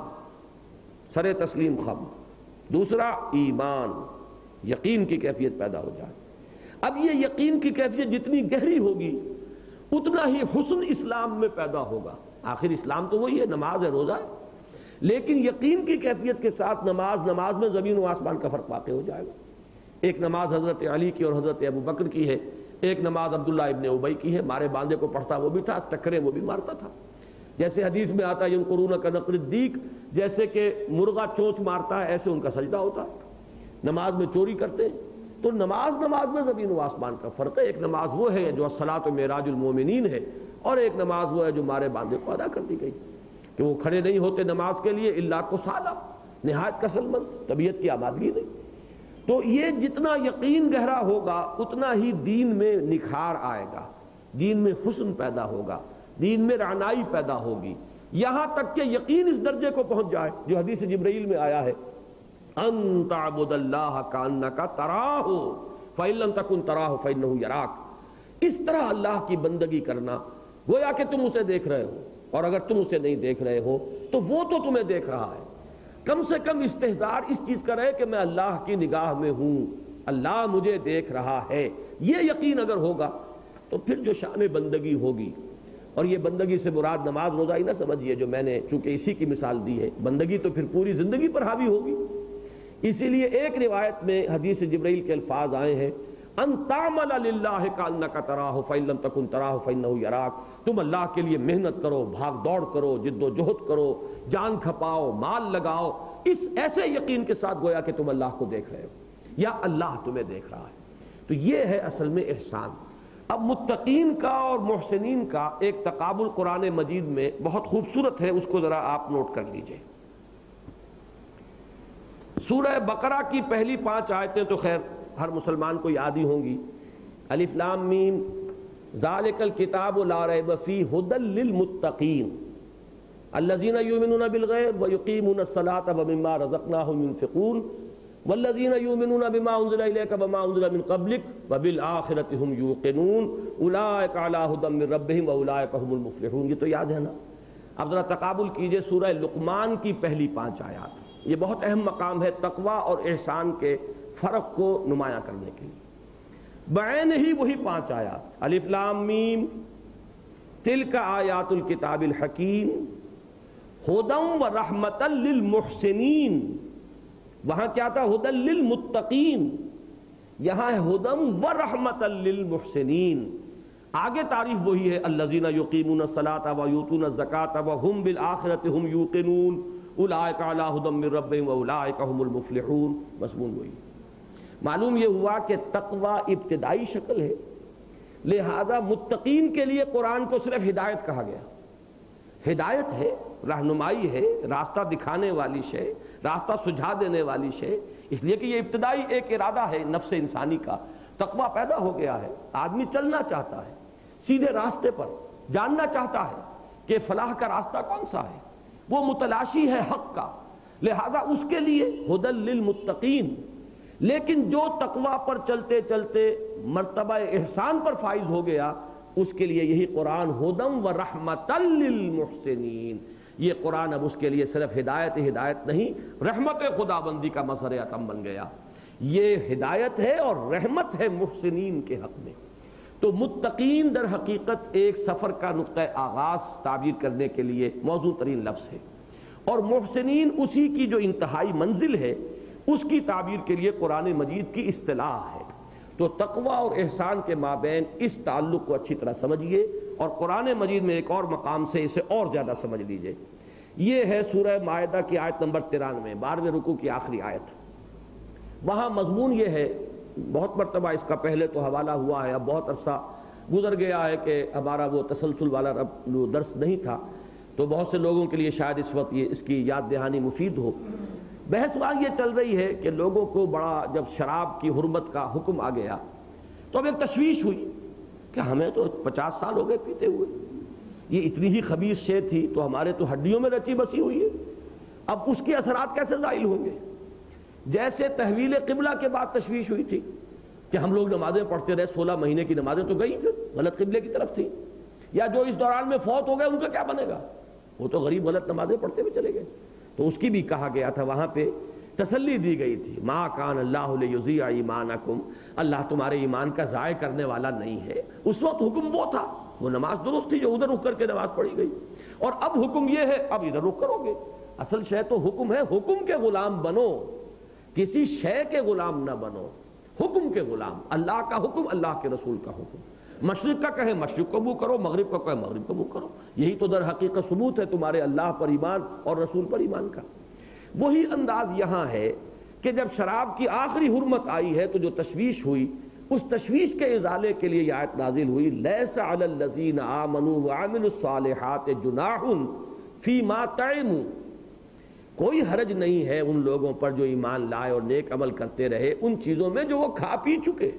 سر تسلیم خم، دوسرا ایمان، یقین کی کیفیت پیدا ہو جائے۔ اب یہ یقین کی کیفیت جتنی گہری ہوگی اتنا ہی حسن اسلام میں پیدا ہوگا۔ آخر اسلام تو وہی ہے، نماز ہے، روزہ ہے، لیکن یقین کی کیفیت کے ساتھ نماز میں زمین و آسمان کا فرق واقع ہو جائے گا. ایک نماز حضرت علی کی اور حضرت ابو بکر کی ہے، ایک نماز عبداللہ ابن ابی کی ہے. مارے باندھے کو پڑھتا وہ بھی تھا، ٹکرے وہ بھی مارتا تھا. جیسے حدیث میں آتا ہے ینقرون کنقر الدیک، جیسے کہ مرغا چونچ مارتا ہے ایسے ان کا سجدہ ہوتا ہے. نماز میں چوری کرتے ہیں. تو نماز میں زمین و آسمان کا فرق ہے. ایک نماز وہ ہے جو الصلاۃ معراج المومنین ہے، اور ایک نماز وہ ہے جو مارے باندھے کو ادا کر دی گئی کہ وہ کھڑے نہیں ہوتے نماز کے لیے الا کسالى، نہایت کسل مند، طبیعت کی آمادگی نہیں. تو یہ جتنا یقین گہرا ہوگا اتنا ہی دین میں نکھار آئے گا، دین میں حسن پیدا ہوگا، دین میں رعنائی پیدا ہوگی، یہاں تک کہ یقین اس درجے کو پہنچ جائے جو حدیث جبرائیل میں آیا ہے، ان تعبد اللہ کانک تراہ فإن لم تکن تراہ فإنہ یراک. اس طرح اللہ کی بندگی کرنا گویا کہ تم اسے دیکھ رہے ہو، اور اگر تم اسے نہیں دیکھ رہے ہو تو وہ تو تمہیں دیکھ رہا ہے. کم سے کم استحضار اس چیز کا رہے کہ میں اللہ کی نگاہ میں ہوں، اللہ مجھے دیکھ رہا ہے. یہ یقین اگر ہوگا تو پھر جو شان بندگی ہوگی، اور یہ بندگی سے مراد نماز روزہ ہی نہ سمجھیے جو میں نے چونکہ اسی کی مثال دی ہے، بندگی تو پھر پوری زندگی پر حاوی ہوگی. اسی لیے ایک روایت میں حدیث جبرائیل کے الفاظ آئے ہیں، ان تعمل للہ کانک تراہ فإن لم تکن تراہ فإنہ یراک. تم اللہ کے لیے محنت کرو، بھاگ دوڑ کرو، جد و جہد کرو، جان کھپاؤ، مال لگاؤ، اس ایسے یقین کے ساتھ گویا کہ تم اللہ کو دیکھ رہے ہو یا اللہ تمہیں دیکھ رہا ہے. تو یہ ہے اصل میں احسان. اب متقین کا اور محسنین کا ایک تقابل قرآن مجید میں بہت خوبصورت ہے، اس کو ذرا آپ نوٹ کر لیجئے. سورہ بقرہ کی پہلی 5 آیتیں تو خیر ہر مسلمان کو یاد ہی ہوں گی. الف لام میم ذالک الکتاب لا ریب فیہ ھدی للمتقین الذین یؤمنون بالغیب ویقیمون الصلاۃ ومما رزقناہم ینفقون والذین یؤمنون بما انزل الیک وما انزل من قبلک وبالآخرۃ ھم یوقنون اولئک علی ھدی من ربہم واولئک ھم المفلحون. یہ تو یاد ہے نا. اب ذرا تقابل کیجئے سورہ لقمان کی پہلی 5 آیات. یہ بہت اہم مقام ہے تقوی اور احسان کے فرق کو نمایاں کرنے کے لیے. بعین ہی وہی 5 آیات، الف لام میم تلک آیات الکتاب الحکیم ھدی ورحمۃ للمحسنین. وہاں کیا تھا؟ ھدی للمتقین. یہاں ہے ھدی ورحمۃ للمحسنین. آگے تعریف وہی ہے، الذین یقیمون الصلاۃ ویؤتون الزکاۃ وہم بالآخرۃ ھم یوقنون اولئک علی ھدی من ربہم واولئک ھم المفلحون. مضمون وہی. معلوم یہ ہوا کہ تقوی ابتدائی شکل ہے، لہذا متقین کے لیے قرآن کو صرف ہدایت کہا گیا. ہدایت ہے، رہنمائی ہے، راستہ دکھانے والی شے، راستہ سجھا دینے والی شے. اس لیے کہ یہ ابتدائی ایک ارادہ ہے نفس انسانی کا. تقوی پیدا ہو گیا ہے، آدمی چلنا چاہتا ہے سیدھے راستے پر، جاننا چاہتا ہے کہ فلاح کا راستہ کون سا ہے، وہ متلاشی ہے حق کا، لہذا اس کے لیے ھدی للمتقین. لیکن جو تقوی پر چلتے چلتے مرتبہ احسان پر فائز ہو گیا اس کے لیے یہی قرآن ھدی ورحمۃ للمحسنین. یہ قرآن اب اس کے لیے صرف ہدایت نہیں، رحمت خداوندی کا مظہر عتم بن گیا. یہ ہدایت ہے اور رحمت ہے محسنین کے حق میں. تو متقین در حقیقت ایک سفر کا نقطہ آغاز تعبیر کرنے کے لیے موزوں ترین لفظ ہے، اور محسنین اسی کی جو انتہائی منزل ہے اس کی تعبیر کے لیے قرآن مجید کی اصطلاح ہے. تو تقوی اور احسان کے مابین اس تعلق کو اچھی طرح سمجھیے، اور قرآن مجید میں ایک اور مقام سے اسے اور زیادہ سمجھ لیجئے. یہ ہے سورہ مائدہ کی آیت نمبر 93، 12ویں رکوع کی آخری آیت. وہاں مضمون یہ ہے، بہت مرتبہ اس کا پہلے تو حوالہ ہوا ہے، اب بہت عرصہ گزر گیا ہے کہ ہمارا وہ تسلسل والا درس نہیں تھا، تو بہت سے لوگوں کے لیے شاید اس وقت اس کی یاد دہانی مفید ہو. بحث وہاں یہ چل رہی ہے کہ لوگوں کو بڑا جب شراب کی حرمت کا حکم آ گیا تو اب ایک تشویش ہوئی کہ ہمیں تو 50 سال ہو گئے پیتے ہوئے، یہ اتنی ہی خبیث شے تھی تو ہمارے تو ہڈیوں میں رچی بسی ہوئی ہے، اب اس کے اثرات کیسے زائل ہوں گے. جیسے تحویل قبلہ کے بعد تشویش ہوئی تھی کہ ہم لوگ نمازیں پڑھتے رہے، 16 مہینے کی نمازیں تو گئی پھر غلط قبلے کی طرف تھی، یا جو اس دوران میں فوت ہو گئے ان کا کیا بنے گا، وہ تو غریب غلط نمازیں پڑھتے ہوئے چلے گئے. تو اس کی بھی کہا گیا تھا، وہاں پہ تسلی دی گئی تھی، ما کان اللہ لیضیع ایمانکم، اللہ تمہارے ایمان کا ضائع کرنے والا نہیں ہے. اس وقت حکم وہ تھا، وہ نماز درست تھی جو ادھر رک کر کے نماز پڑھی گئی، اور اب حکم یہ ہے اب ادھر رک کرو گے. اصل شے تو حکم ہے، حکم کے غلام بنو، کسی شے کے غلام نہ بنو، حکم کے غلام، اللہ کا حکم، اللہ کے رسول کا حکم، مشرق کا کہے مشرق کو منہ کرو، مغرب کا کہے مغرب کو منہ کرو، یہی تو در حقیقت ثبوت ہے تمہارے اللہ پر ایمان اور رسول پر ایمان کا۔ وہی انداز یہاں ہے کہ جب شراب کی آخری حرمت آئی ہے تو جو تشویش ہوئی، اس تشویش کے ازالے کے لیے یہ آیت نازل ہوئی، لیس علی الذین آمنوا وعملوا الصالحات جناح فیما طعموا، کوئی حرج نہیں ہے ان لوگوں پر جو ایمان لائے اور نیک عمل کرتے رہے ان چیزوں میں جو وہ کھا پی چکے،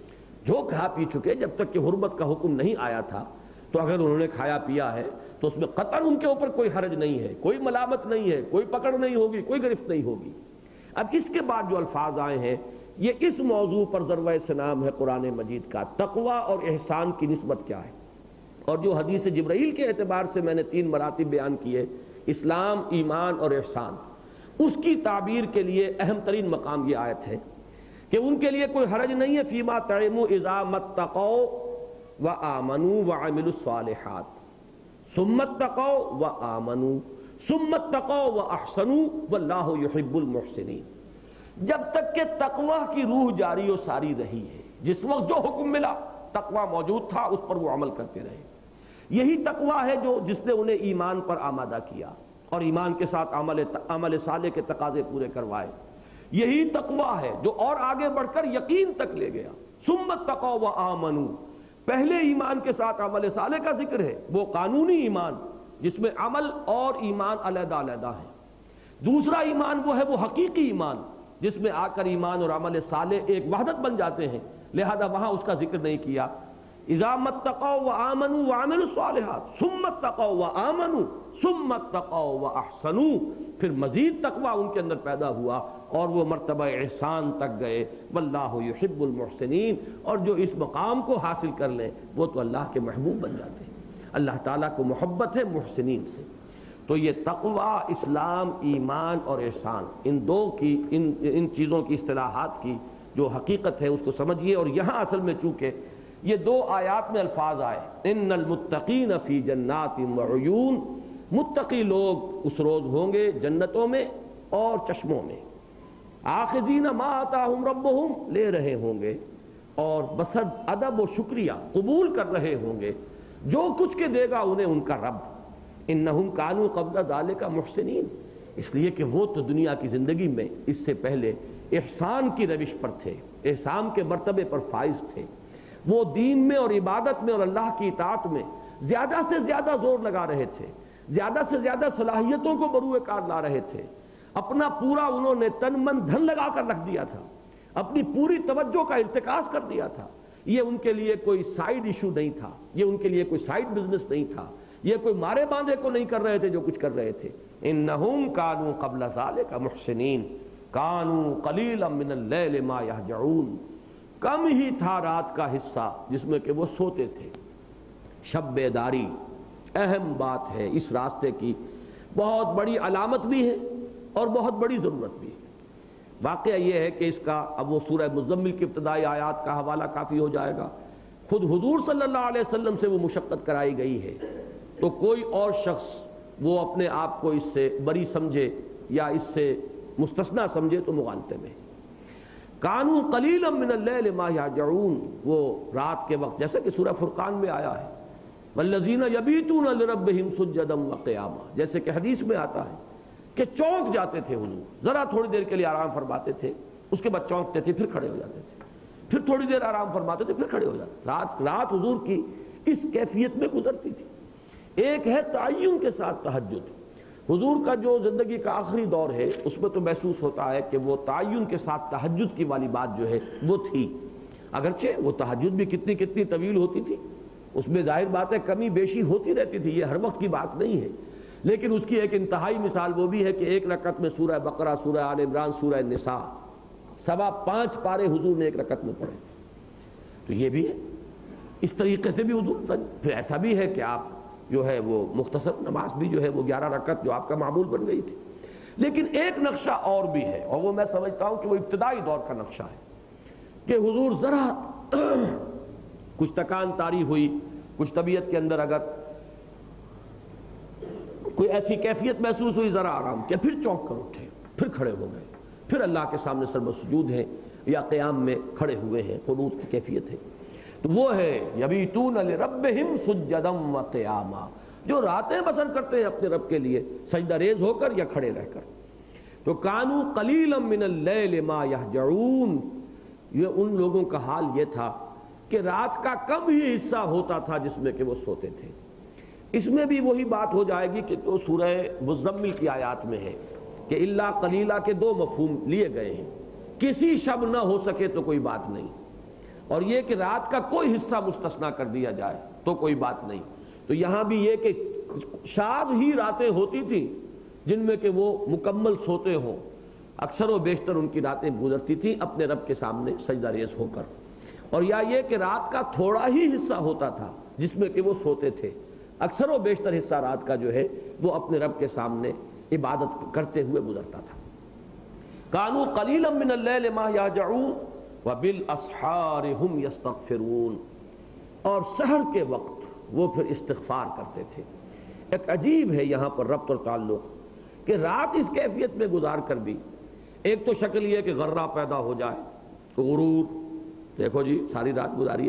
جب تک کہ حرمت کا حکم نہیں آیا تھا تو اگر انہوں نے کھایا پیا ہے تو اس میں قطعاً ان کے اوپر کوئی حرج نہیں ہے، کوئی ملامت نہیں ہے، کوئی پکڑ نہیں ہوگی، کوئی گرفت نہیں ہوگی۔ اب اس کے بعد جو الفاظ آئے ہیں یہ اس موضوع پر ضربۂ سنام ہے قرآن مجید کا، تقوی اور احسان کی نسبت کیا ہے، اور جو حدیث جبرائیل کے اعتبار سے میں نے 3 مراتب بیان کیے، اسلام، ایمان اور احسان، اس کی تعبیر کے لیے اہم ترین مقام یہ آیت ہے کہ ان کے لیے کوئی حرج نہیں ہے فیما طعموا اذا متقوا وآمنوا وعملوا الصالحات ثم اتقوا وآمنوا ثم اتقوا واحسنوا واللہ یحب المحسنین، جب تک کہ تقوی کی روح جاری و ساری رہی ہے، جس وقت جو حکم ملا تقوی موجود تھا اس پر وہ عمل کرتے رہے، یہی تقوی ہے جس نے انہیں ایمان پر آمادہ کیا اور ایمان کے ساتھ عمل صالح کے تقاضے پورے کروائے، یہی تقوی ہے جو اور آگے بڑھ کر یقین تک لے گیا۔ ثم اتقوا وآمنوا، پہلے ایمان کے ساتھ عمل صالح کا ذکر ہے، وہ قانونی ایمان جس میں عمل اور ایمان علیحدہ علیحدہ ہے، دوسرا ایمان وہ ہے وہ حقیقی ایمان جس میں آ کر ایمان اور عمل صالح ایک وحدت بن جاتے ہیں، لہذا وہاں اس کا ذکر نہیں کیا۔ اذا متقوا وآمنوا وعملوا الصالحات ثم اتقوا وآمنوا ثم اتقوا واحسنوا، پھر مزید تقوی ان کے اندر پیدا ہوا اور وہ مرتبہ احسان تک گئے، واللہ یحب المحسنین، اور جو اس مقام کو حاصل کر لیں وہ تو اللہ کے محبوب بن جاتے ہیں، اللہ تعالیٰ کو محبت ہے محسنین سے۔ تو یہ تقوی، اسلام، ایمان اور احسان، ان چیزوں کی اصطلاحات کی جو حقیقت ہے اس کو سمجھیے۔ اور یہاں اصل میں چونکہ یہ 2 آیات میں الفاظ آئے، ان المتقین فی جنات وعیون، متقی لوگ اس روز ہوں گے جنتوں میں اور چشموں میں، آخذین ما آتاہم ربہم، لے رہے ہوں گے اور بصد ادب و شکریہ قبول کر رہے ہوں گے جو کچھ کے دے گا انہیں ان کا رب، انہم کانوا قبل ذالک محسنین، اس لیے کہ وہ تو دنیا کی زندگی میں اس سے پہلے احسان کی روش پر تھے، احسان کے مرتبے پر فائز تھے، وہ دین میں اور عبادت میں اور اللہ کی اطاعت میں زیادہ سے زیادہ زور لگا رہے تھے، زیادہ سے زیادہ صلاحیتوں کو بروئے کار لا رہے تھے، اپنا پورا انہوں نے تن من دھن لگا کر رکھ دیا تھا، اپنی پوری توجہ کا ارتکاز کر دیا تھا، یہ ان کے لیے کوئی سائیڈ ایشو نہیں تھا، یہ ان کے لیے کوئی سائیڈ بزنس نہیں تھا، یہ کوئی مارے باندھے کو نہیں کر رہے تھے جو کچھ کر رہے تھے۔ انہم کانوا قبل ذالک محسنین کانوا قلیلا من اللیل ما یہجعون، کم ہی تھا رات کا حصہ جس میں کہ وہ سوتے تھے۔ شب بیداری اہم بات ہے، اس راستے کی بہت بڑی علامت بھی ہے اور بہت بڑی ضرورت بھی ہے۔ واقعہ یہ ہے کہ اس کا اب وہ سورہ مزمل کی ابتدائی آیات کا حوالہ کافی ہو جائے گا، خود حضور صلی اللہ علیہ وسلم سے وہ مشقت کرائی گئی ہے، تو کوئی اور شخص وہ اپنے آپ کو اس سے بری سمجھے یا اس سے مستثنا سمجھے تو مغالطے میں۔ کانوا قلیلا من اللیل ما یہجعون، وہ رات کے وقت جیسا کہ سورہ فرقان میں آیا ہے، والذین یبیتون لربہم سجدا وقیاما، جیسے کہ حدیث میں آتا ہے کہ چونک جاتے تھے حضور، ذرا تھوڑی دیر کے لیے آرام فرماتے تھے، اس کے بعد چونکتے تھے پھر کھڑے ہو جاتے تھے، پھر تھوڑی دیر آرام فرماتے تھے پھر کھڑے ہو جاتے تھے۔ رات حضور کی اس کیفیت میں گزرتی تھی۔ ایک ہے تعین کے ساتھ تہجد، حضور کا جو زندگی کا آخری دور ہے اس میں تو محسوس ہوتا ہے کہ وہ تعین کے ساتھ تہجد کی والی بات جو ہے وہ تھی، اگرچہ وہ تہجد بھی کتنی طویل ہوتی تھی، اس میں ظاہر بات ہے کمی بیشی ہوتی رہتی تھی، یہ ہر وقت کی بات نہیں ہے، لیکن اس کی ایک انتہائی مثال وہ بھی ہے کہ ایک رکعت میں سورہ بقرہ، سورہ آل عمران، سورہ نساء 5.25 پارے حضور نے ایک رکعت میں پڑھے، تو یہ بھی ہے اس طریقے سے بھی حضور۔ پھر ایسا بھی ہے کہ آپ جو ہے وہ مختصر نماز بھی جو ہے وہ 11 رکعت جو آپ کا معمول بن گئی تھی، لیکن ایک نقشہ اور بھی ہے، اور وہ میں سمجھتا ہوں کہ وہ ابتدائی دور کا نقشہ ہے کہ حضور ذرا کچھ تکان طاری ہوئی، کچھ طبیعت کے اندر اگر کوئی ایسی کیفیت محسوس ہوئی ذرا آرام کیا، پھر چونک کر اٹھے، پھر کھڑے ہو گئے، پھر اللہ کے سامنے سجود ہیں یا قیام میں کھڑے ہوئے ہیں، قنوت کی کیفیت ہے۔ تو وہ ہے یبیتون لربہم سجدا وقیاما، جو راتیں بسر کرتے ہیں اپنے رب کے لیے سجدہ ریز ہو کر یا کھڑے رہ کر۔ تو کانوا قلیلا من اللیل ما یہجعون، یہ ان لوگوں کا حال یہ تھا کہ رات کا کم ہی حصہ ہوتا تھا جس میں کہ وہ سوتے تھے۔ اس میں بھی وہی بات ہو جائے گی کہ تو سورہ مزمل کی آیات میں ہے کہ الا قلیلا کے دو مفہوم لیے گئے ہیں، کسی شب نہ ہو سکے تو کوئی بات نہیں، اور یہ کہ رات کا کوئی حصہ مستثنا کر دیا جائے تو کوئی بات نہیں۔ تو یہاں بھی یہ کہ شاذ ہی راتیں ہوتی تھیں جن میں کہ وہ مکمل سوتے ہوں، اکثر و بیشتر ان کی راتیں گزرتی تھیں اپنے رب کے سامنے سجدہ ریز ہو کر، اور یا یہ کہ رات کا تھوڑا ہی حصہ ہوتا تھا جس میں کہ وہ سوتے تھے، اکثر و بیشتر حصہ رات کا جو ہے وہ اپنے رب کے سامنے عبادت کرتے ہوئے گزرتا تھا۔ کانوا قلیلا من اللیل ما یہجعون وبالاسحار ہم یستغفرون، اور سحر کے وقت وہ پھر استغفار کرتے تھے۔ ایک عجیب ہے یہاں پر ربط اور تعلق کہ رات اس کیفیت میں گزار کر بھی ایک تو شکل یہ کہ غرہ پیدا ہو جائے، غرور، دیکھو جی ساری رات گزاری،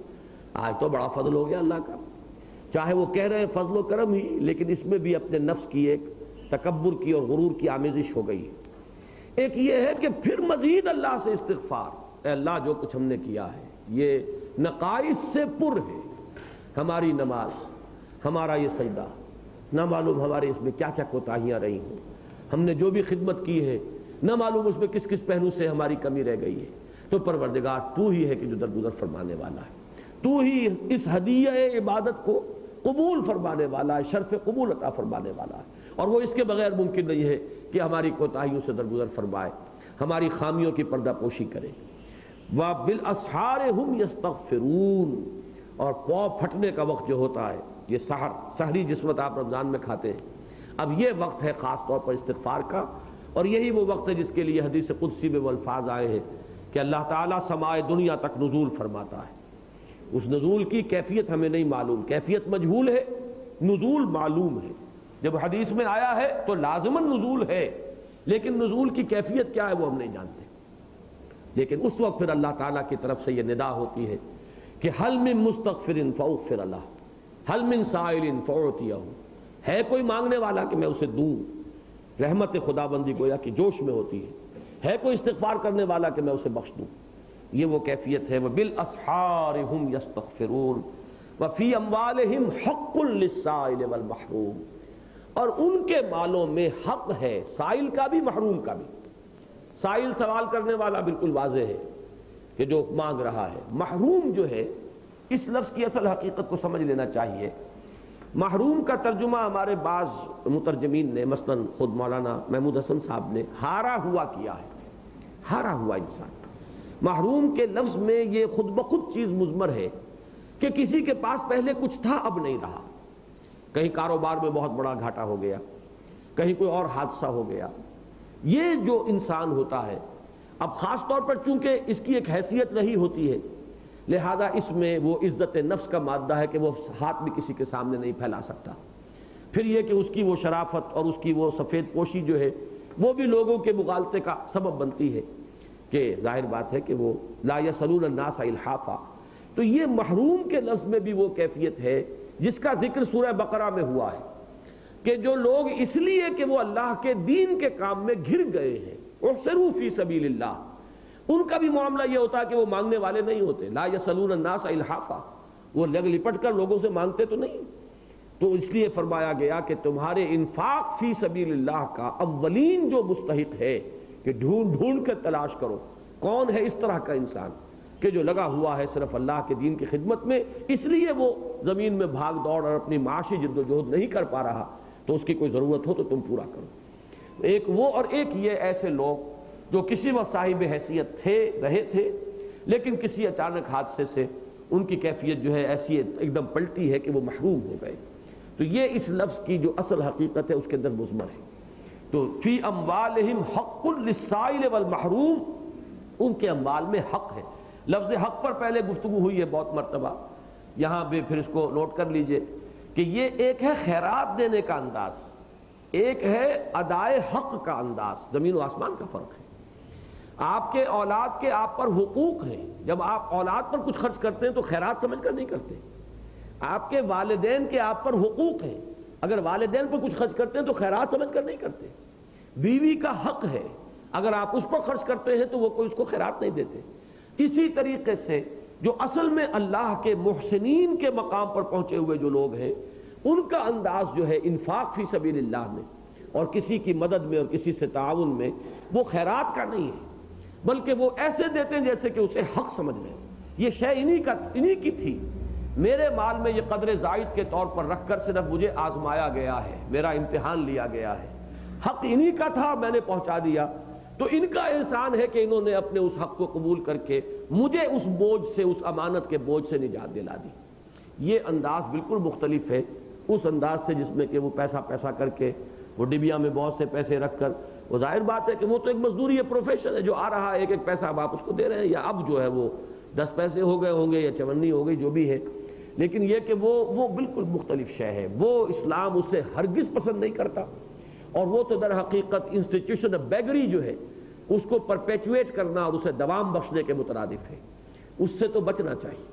آج تو بڑا فضل ہو گیا اللہ کا، چاہے وہ کہہ رہے ہیں فضل و کرم ہی، لیکن اس میں بھی اپنے نفس کی ایک تکبر کی اور غرور کی آمیزش ہو گئی۔ ایک یہ ہے کہ پھر مزید اللہ سے استغفار، اے اللہ جو کچھ ہم نے کیا ہے یہ نقائص سے پر ہے، ہماری نماز، ہمارا یہ سجدہ، نہ معلوم ہمارے اس میں کیا کیا کوتاہیاں رہی ہوں، ہم نے جو بھی خدمت کی ہے نہ معلوم اس میں کس کس پہلو سے ہماری کمی رہ گئی ہے۔ تو پروردگار تو ہی ہے کہ جو درگزر فرمانے والا ہے، تو ہی اس ہدیہ عبادت کو قبول فرمانے والا ہے، شرف قبول عطا فرمانے والا ہے، اور وہ اس کے بغیر ممکن نہیں ہے کہ ہماری کوتاہیوں سے درگزر فرمائے، ہماری خامیوں کی پردہ پوشی کرے۔ وَبِالْأَسْحَارِ هُمْ يَسْتَغْفِرُونَ، اور پاؤں پھٹنے کا وقت جو ہوتا ہے، یہ سحری جس وقت آپ رمضان میں کھاتے ہیں، اب یہ وقت ہے خاص طور پر استغفار کا، اور یہی وہ وقت ہے جس کے لیے حدیث قدسی میں وہ الفاظ آئے ہیں کہ اللہ تعالیٰ سمائے دنیا تک نزول فرماتا ہے۔ اس نزول کی کیفیت ہمیں نہیں معلوم، کیفیت مجہول ہے، نزول معلوم ہے۔ جب حدیث میں آیا ہے تو لازماً نزول ہے، لیکن نزول کی کیفیت کیا ہے وہ ہم نہیں جانتے۔ لیکن اس وقت پھر اللہ تعالیٰ کی طرف سے یہ ندا ہوتی ہے کہ حل من مستغفر فاغفر لہ، حل من سائل فاعطیہ، ہے کوئی مانگنے والا کہ میں اسے دوں، رحمت خداوندی گویا کہ جوش میں ہوتی ہے کوئی استغفار کرنے والا کہ میں اسے بخش دوں، یہ وہ کیفیت ہے۔ وبالاسحار ہم یستغفرون وفی اموالہم حق للسائل والمحروم، اور ان کے مالوں میں حق ہے، سائل کا بھی محروم کا بھی۔ سائل سوال کرنے والا بالکل واضح ہے کہ جو مانگ رہا ہے، محروم جو ہے اس لفظ کی اصل حقیقت کو سمجھ لینا چاہیے۔ محروم کا ترجمہ ہمارے بعض مترجمین نے، مثلا خود مولانا محمود حسن صاحب نے ہارا ہوا کیا ہے، ہارا ہوا انسان۔ محروم کے لفظ میں یہ خود بخود چیز مضمر ہے کہ کسی کے پاس پہلے کچھ تھا اب نہیں رہا، کہیں کاروبار میں بہت بڑا گھاٹا ہو گیا، کہیں کوئی اور حادثہ ہو گیا۔ یہ جو انسان ہوتا ہے، اب خاص طور پر چونکہ اس کی ایک حیثیت رہی ہوتی ہے، لہذا اس میں وہ عزت نفس کا مادہ ہے کہ وہ ہاتھ بھی کسی کے سامنے نہیں پھیلا سکتا۔ پھر یہ کہ اس کی وہ شرافت اور اس کی وہ سفید پوشی جو ہے وہ بھی لوگوں کے مغالطے کا سبب بنتی ہے کہ ظاہر بات ہے کہ وہ لا یسألون الناس الحافا۔ تو یہ محروم کے لفظ میں بھی وہ کیفیت ہے جس کا ذکر سورہ بقرہ میں ہوا ہے کہ جو لوگ اس لیے کہ وہ اللہ کے دین کے کام میں گھر گئے ہیں، احسروا فی سبیل اللہ، ان کا بھی معاملہ یہ ہوتا ہے کہ وہ مانگنے والے نہیں ہوتے۔ لا یسألون الناس الحافا، وہ لگ لپٹ کر لوگوں سے مانگتے تو نہیں۔ تو اس لیے فرمایا گیا کہ تمہارے انفاق فی سبیل اللہ کا اولین جو مستحق ہے کہ ڈھونڈ ڈھونڈ کر تلاش کرو کون ہے اس طرح کا انسان کہ جو لگا ہوا ہے صرف اللہ کے دین کی خدمت میں، اس لیے وہ زمین میں بھاگ دوڑ اور اپنی معاشی جد و جہد نہیں کر پا رہا، تو اس کی کوئی ضرورت ہو تو تم پورا کرو۔ ایک وہ، اور ایک یہ ایسے لوگ جو کسی وقت صاحب حیثیت تھے، رہے تھے، لیکن کسی اچانک حادثے سے ان کی کیفیت جو ہے ایسی ایک دم پلٹی ہے کہ وہ محروم ہو گئے۔ تو یہ اس لفظ کی جو اصل حقیقت ہے اس کے اندر مضمر ہے۔ تو فی اموالہم حق للسائل والمحروم، ان کے اموال میں حق ہے۔ لفظ حق پر پہلے گفتگو ہوئی ہے بہت مرتبہ، یہاں بھی پھر اس کو نوٹ کر لیجئے کہ یہ ایک ہے خیرات دینے کا انداز، ایک ہے ادائے حق کا انداز، زمین و آسمان کا فرق ہے۔ آپ کے اولاد کے آپ پر حقوق ہیں، جب آپ اولاد پر کچھ خرچ کرتے ہیں تو خیرات سمجھ کر نہیں کرتے۔ آپ کے والدین کے آپ پر حقوق ہیں، اگر والدین پر کچھ خرچ کرتے ہیں تو خیرات سمجھ کر نہیں کرتے۔ بیوی کا حق ہے، اگر آپ اس پر خرچ کرتے ہیں تو وہ کوئی اس کو خیرات نہیں دیتے۔ اسی طریقے سے جو اصل میں اللہ کے محسنین کے مقام پر پہنچے ہوئے جو لوگ ہیں، ان کا انداز جو ہے انفاق فی سبیل اللہ میں اور کسی کی مدد میں اور کسی سے تعاون میں، وہ خیرات کا نہیں ہے، بلکہ وہ ایسے دیتے ہیں جیسے کہ اسے حق سمجھ لیں۔ یہ شے انہی کی تھی، میرے مال میں یہ قدر زائد کے طور پر رکھ کر صرف مجھے آزمایا گیا ہے، میرا امتحان لیا گیا ہے، حق انہی کا تھا، میں نے پہنچا دیا، تو ان کا احسان ہے کہ انہوں نے اپنے اس حق کو قبول کر کے مجھے اس بوجھ سے، اس امانت کے بوجھ سے نجات دلا دی۔ یہ انداز بالکل مختلف ہے اس انداز سے جس میں کہ وہ پیسہ کر کے وہ ڈبیا میں بہت سے پیسے رکھ کر، وہ ظاہر بات ہے کہ وہ تو ایک مزدوری ہے، پروفیشن ہے، جو آ رہا ہے ایک ایک پیسہ اب آپ اس کو دے رہے ہیں، یا اب جو ہے وہ 10 پیسے ہو گئے ہوں گے یا 54 ہو گئی، جو بھی ہے، لیکن یہ کہ وہ بالکل مختلف شے ہے، وہ اسلام اسے ہرگز پسند نہیں کرتا، اور وہ تو در حقیقت انسٹیٹیوشن بیگری جو ہے اس کو پرپیچویٹ کرنا اور اسے دوام بخشنے کے مترادف ہے، اس سے تو بچنا چاہیے۔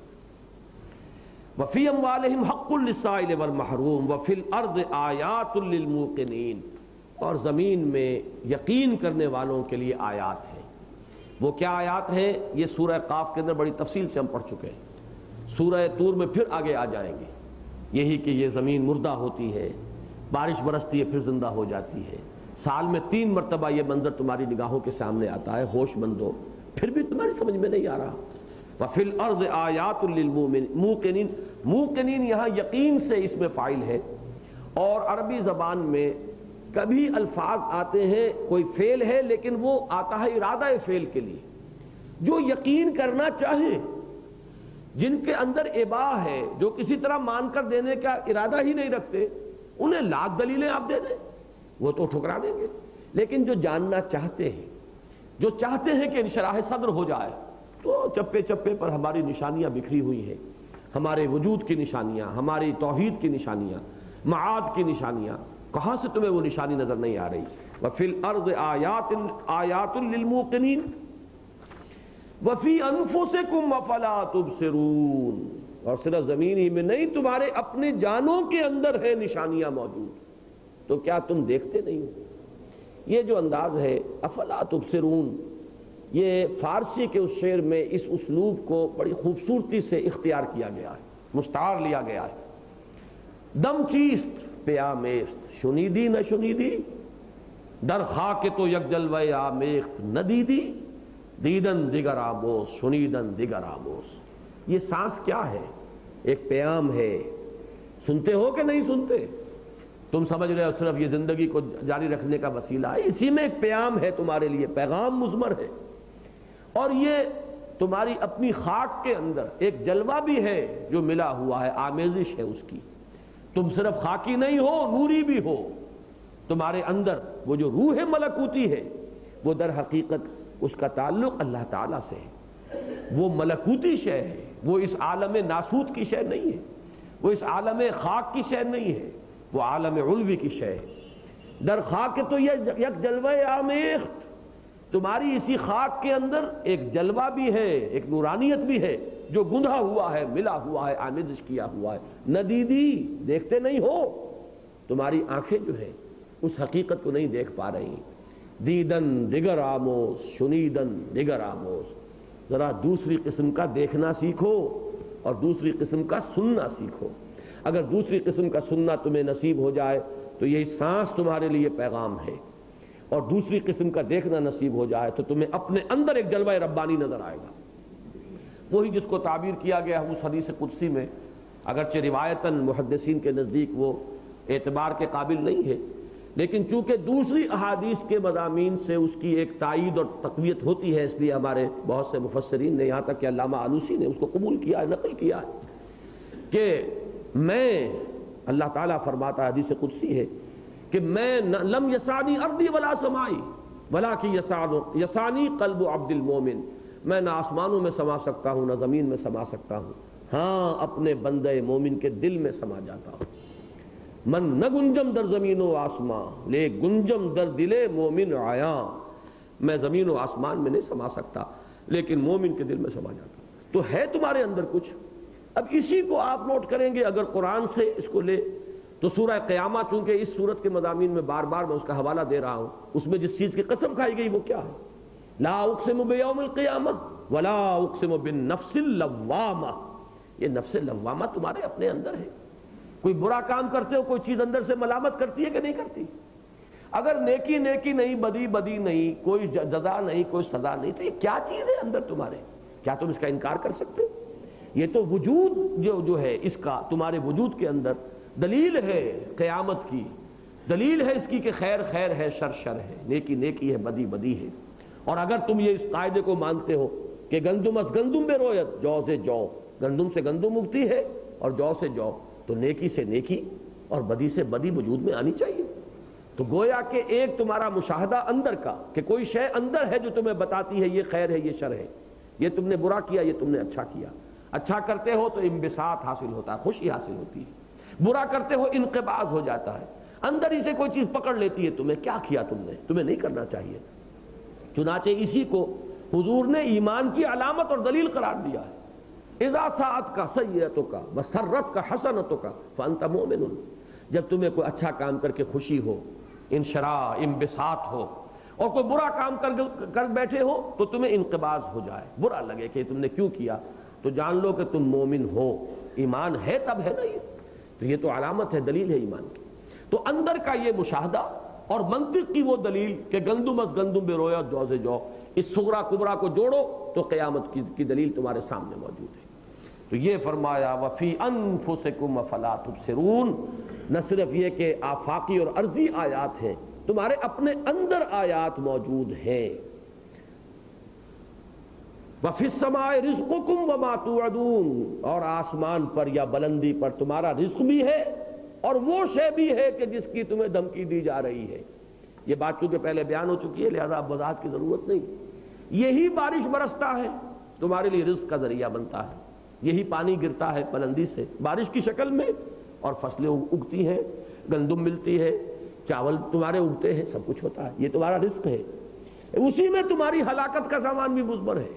وَفِي أَمْوَالِهِمْ حَقٌّ لِلسَّائِلِ وَالْمَحْرُومِ وَفِي الْأَرْضِ آيَاتٌ لِلْمُوقِنِينَ، اور زمین میں یقین کرنے والوں کے لیے آیات ہیں۔ وہ کیا آیات ہیں؟ یہ سورہ قاف کے اندر بڑی تفصیل سے ہم پڑھ چکے ہیں، سورہ طور میں پھر آگے آ جائیں گے، یہی کہ یہ زمین مردہ ہوتی ہے، بارش برستی ہے پھر زندہ ہو جاتی ہے، سال میں 3 مرتبہ یہ منظر تمہاری نگاہوں کے سامنے آتا ہے، ہوش مندو، پھر بھی تمہاری سمجھ میں نہیں آ رہا۔ وَفِي الْأَرْضِ آيَاتٌ لِلْمُوقِنِينَ، موقنین یہاں یقین سے اس میں فاعل ہے، اور عربی زبان میں کبھی الفاظ آتے ہیں، کوئی فعل ہے لیکن وہ آتا ہے ارادہ فعل کے لیے، جو یقین کرنا چاہیں، جن کے اندر اباہ ہے، جو کسی طرح مان کر دینے کا ارادہ ہی نہیں رکھتے، انہیں لاکھ دلیلیں آپ دے دیں وہ تو ٹھکرا دیں گے، لیکن جو جاننا چاہتے ہیں، جو چاہتے ہیں کہ انشراح صدر ہو جائے، تو چپے چپے پر ہماری نشانیاں بکھری ہوئی ہیں، ہمارے وجود کی نشانیاں، ہماری توحید کی نشانیاں، معاد کی نشانیاں، کہاں سے تمہیں وہ نشانی نظر نہیں آ رہی؟ وَفِي الْأَرْضِ آيَاتٌ لِلْمُوقِنِينَ وَفِي أَنفُسِكُمْ أَفَلَا تُبْصِرُونَ، اور صرف زمین ہی میں نہیں، تمہارے اپنے جانوں کے اندر ہے نشانیاں موجود، تو کیا تم دیکھتے نہیں ہو؟ یہ جو انداز ہے افلا تبصرون، یہ فارسی کے اس شعر میں اس اسلوب کو بڑی خوبصورتی سے اختیار کیا گیا ہے، مستعار لیا گیا ہے۔ دم چیست پیامیست شنیدی نہ شنیدی، در خاک تو یک جلوہ آمیخت نہ دیدی، دیدن دیگر آموز شنیدن دیگر آموز۔ یہ سانس کیا ہے؟ ایک پیام ہے، سنتے ہو کہ نہیں سنتے؟ تم سمجھ رہے ہو صرف یہ زندگی کو جاری رکھنے کا وسیلہ ہے، اسی میں ایک پیام ہے تمہارے لیے، پیغام مضمر ہے، اور یہ تمہاری اپنی خاک کے اندر ایک جلوہ بھی ہے جو ملا ہوا ہے، آمیزش ہے اس کی۔ تم صرف خاکی نہیں ہو، نوری بھی ہو، تمہارے اندر وہ جو روح ملکوتی ہے، وہ در حقیقت اس کا تعلق اللہ تعالیٰ سے ہے، وہ ملکوتی شے ہے، وہ اس عالم ناسوت کی شے نہیں ہے، وہ اس عالم خاک کی شے نہیں ہے، وہ عالم علوی کی شے ہے۔ در خاک تو یک جلوہ آمیخت، تمہاری اسی خاک کے اندر ایک جلوہ بھی ہے، ایک نورانیت بھی ہے جو گندھا ہوا ہے، ملا ہوا ہے، آمیزش کیا ہوا ہے۔ ندیدی، دیکھتے نہیں ہو، تمہاری آنکھیں جو ہیں اس حقیقت کو نہیں دیکھ پا رہی۔ دیدن دیگر آموز شنیدن دیگر آموز، ذرا دوسری قسم کا دیکھنا سیکھو اور دوسری قسم کا سننا سیکھو۔ اگر دوسری قسم کا سننا تمہیں نصیب ہو جائے تو یہی سانس تمہارے لیے پیغام ہے، اور دوسری قسم کا دیکھنا نصیب ہو جائے تو تمہیں اپنے اندر ایک جلوہ ربانی نظر آئے گا، وہی جس کو تعبیر کیا گیا اس حدیث قدسی میں، اگرچہ روایتاً محدثین کے نزدیک وہ اعتبار کے قابل نہیں ہے، لیکن چونکہ دوسری احادیث کے مضامین سے اس کی ایک تائید اور تقویت ہوتی ہے، اس لیے ہمارے بہت سے مفسرین نے، یہاں تک کہ علامہ آلوسی نے اس کو قبول کیا ہے، نقل کیا ہے کہ میں، اللہ تعالیٰ فرماتا ہے، حدیث قدسی ہے کہ میں لم یسانی ارضی ولا سمائی ولکن یسانی قلب عبد المومن، میں نہ آسمانوں میں سما سکتا ہوں نہ زمین میں سما سکتا ہوں، ہاں اپنے بندے مومن کے دل میں سما جاتا ہوں۔ من نہ گنجم در زمین و آسمان، لے گنجم در دل مومن آیا، میں زمین و آسمان میں نہیں سما سکتا لیکن مومن کے دل میں سما جاتا۔ تو ہے تمہارے اندر کچھ۔ اب اسی کو آپ نوٹ کریں گے اگر قرآن سے اس کو لے تو سورہ قیامہ، چونکہ اس سورت کے مضامین میں بار بار میں اس کا حوالہ دے رہا ہوں، اس میں جس چیز کی قسم کھائی گئی وہ کیا ہے؟ لا اقسم بیوم القیامہ ولا اقسم بالنفس اللوامہ۔ یہ نفس لوامہ تمہارے اپنے اندر ہے۔ کوئی برا کام کرتے ہو، کوئی چیز اندر سے ملامت کرتی ہے کہ نہیں کرتی؟ اگر نیکی نیکی نہیں، بدی بدی نہیں، کوئی جزا نہیں، کوئی سزا نہیں، تو یہ کیا چیز ہے اندر تمہارے؟ کیا تم اس کا انکار کر سکتے؟ یہ تو وجود جو ہے اس کا تمہارے وجود کے اندر دلیل ہے قیامت کی، دلیل ہے اس کی کہ خیر خیر ہے، شر شر ہے، نیکی نیکی ہے، بدی بدی ہے۔ اور اگر تم یہ اس قاعدے کو مانتے ہو کہ گندم از گندم بے رویت، جو سے جو، گندم سے گندم اگتی ہے اور جو سے جو، تو نیکی سے نیکی اور بدی سے بدی وجود میں آنی چاہیے۔ تو گویا کہ ایک تمہارا مشاہدہ اندر کا کہ کوئی شے اندر ہے جو تمہیں بتاتی ہے یہ خیر ہے، یہ شر ہے، یہ تم نے برا کیا، یہ تم نے اچھا کیا۔ اچھا کرتے ہو تو انبساط حاصل ہوتا ہے، خوشی حاصل ہوتی ہے، برا کرتے ہو انقباض ہو جاتا ہے، اندر ہی سے کوئی چیز پکڑ لیتی ہے تمہیں، کیا کیا تم نے، تمہیں نہیں کرنا چاہیے۔ چنانچہ اسی کو حضور نے ایمان کی علامت اور دلیل قرار دیا ہے۔ اذا ساءتک سیئتک وسرتک حسنتک فانت مؤمن۔ جب تمہیں کوئی اچھا کام کر کے خوشی ہو، انشراح، انبساط ہو، اور کوئی برا کام کر بیٹھے ہو تو تمہیں انقباض ہو جائے، برا لگے کہ تم نے کیوں کیا، تو جان لو کہ تم مومن ہو، ایمان ہے تب ہے نا یہ۔ تو یہ تو علامت ہے، دلیل ہے ایمان کی۔ تو اندر کا یہ مشاہدہ اور منطق کی وہ دلیل کہ گندم از گندم بے رویت، جو سے جو، اس صغرا کبرا کو جوڑو تو قیامت کی دلیل تمہارے سامنے موجود ہے۔ تو یہ فرمایا وفی انفسکم افلا تبصرون، نہ صرف یہ کہ آفاقی اور عرضی آیات ہیں، تمہارے اپنے اندر آیات موجود ہیں۔ وفی السماء رزقکم وما توعدون، اور آسمان پر یا بلندی پر تمہارا رزق بھی ہے اور وہ شے بھی ہے کہ جس کی تمہیں دھمکی دی جا رہی ہے۔ یہ بات چونکہ پہلے بیان ہو چکی ہے لہذا اب وضاحت کی ضرورت نہیں۔ یہی بارش برستا ہے تمہارے لیے رزق کا ذریعہ بنتا ہے، یہی پانی گرتا ہے بلندی سے بارش کی شکل میں، اور فصلیں اگتی ہیں، گندم ملتی ہے، چاول تمہارے اگتے ہیں، سب کچھ ہوتا ہے، یہ تمہارا رزق ہے۔ اسی میں تمہاری ہلاکت کا سامان بھی مضمر ہے۔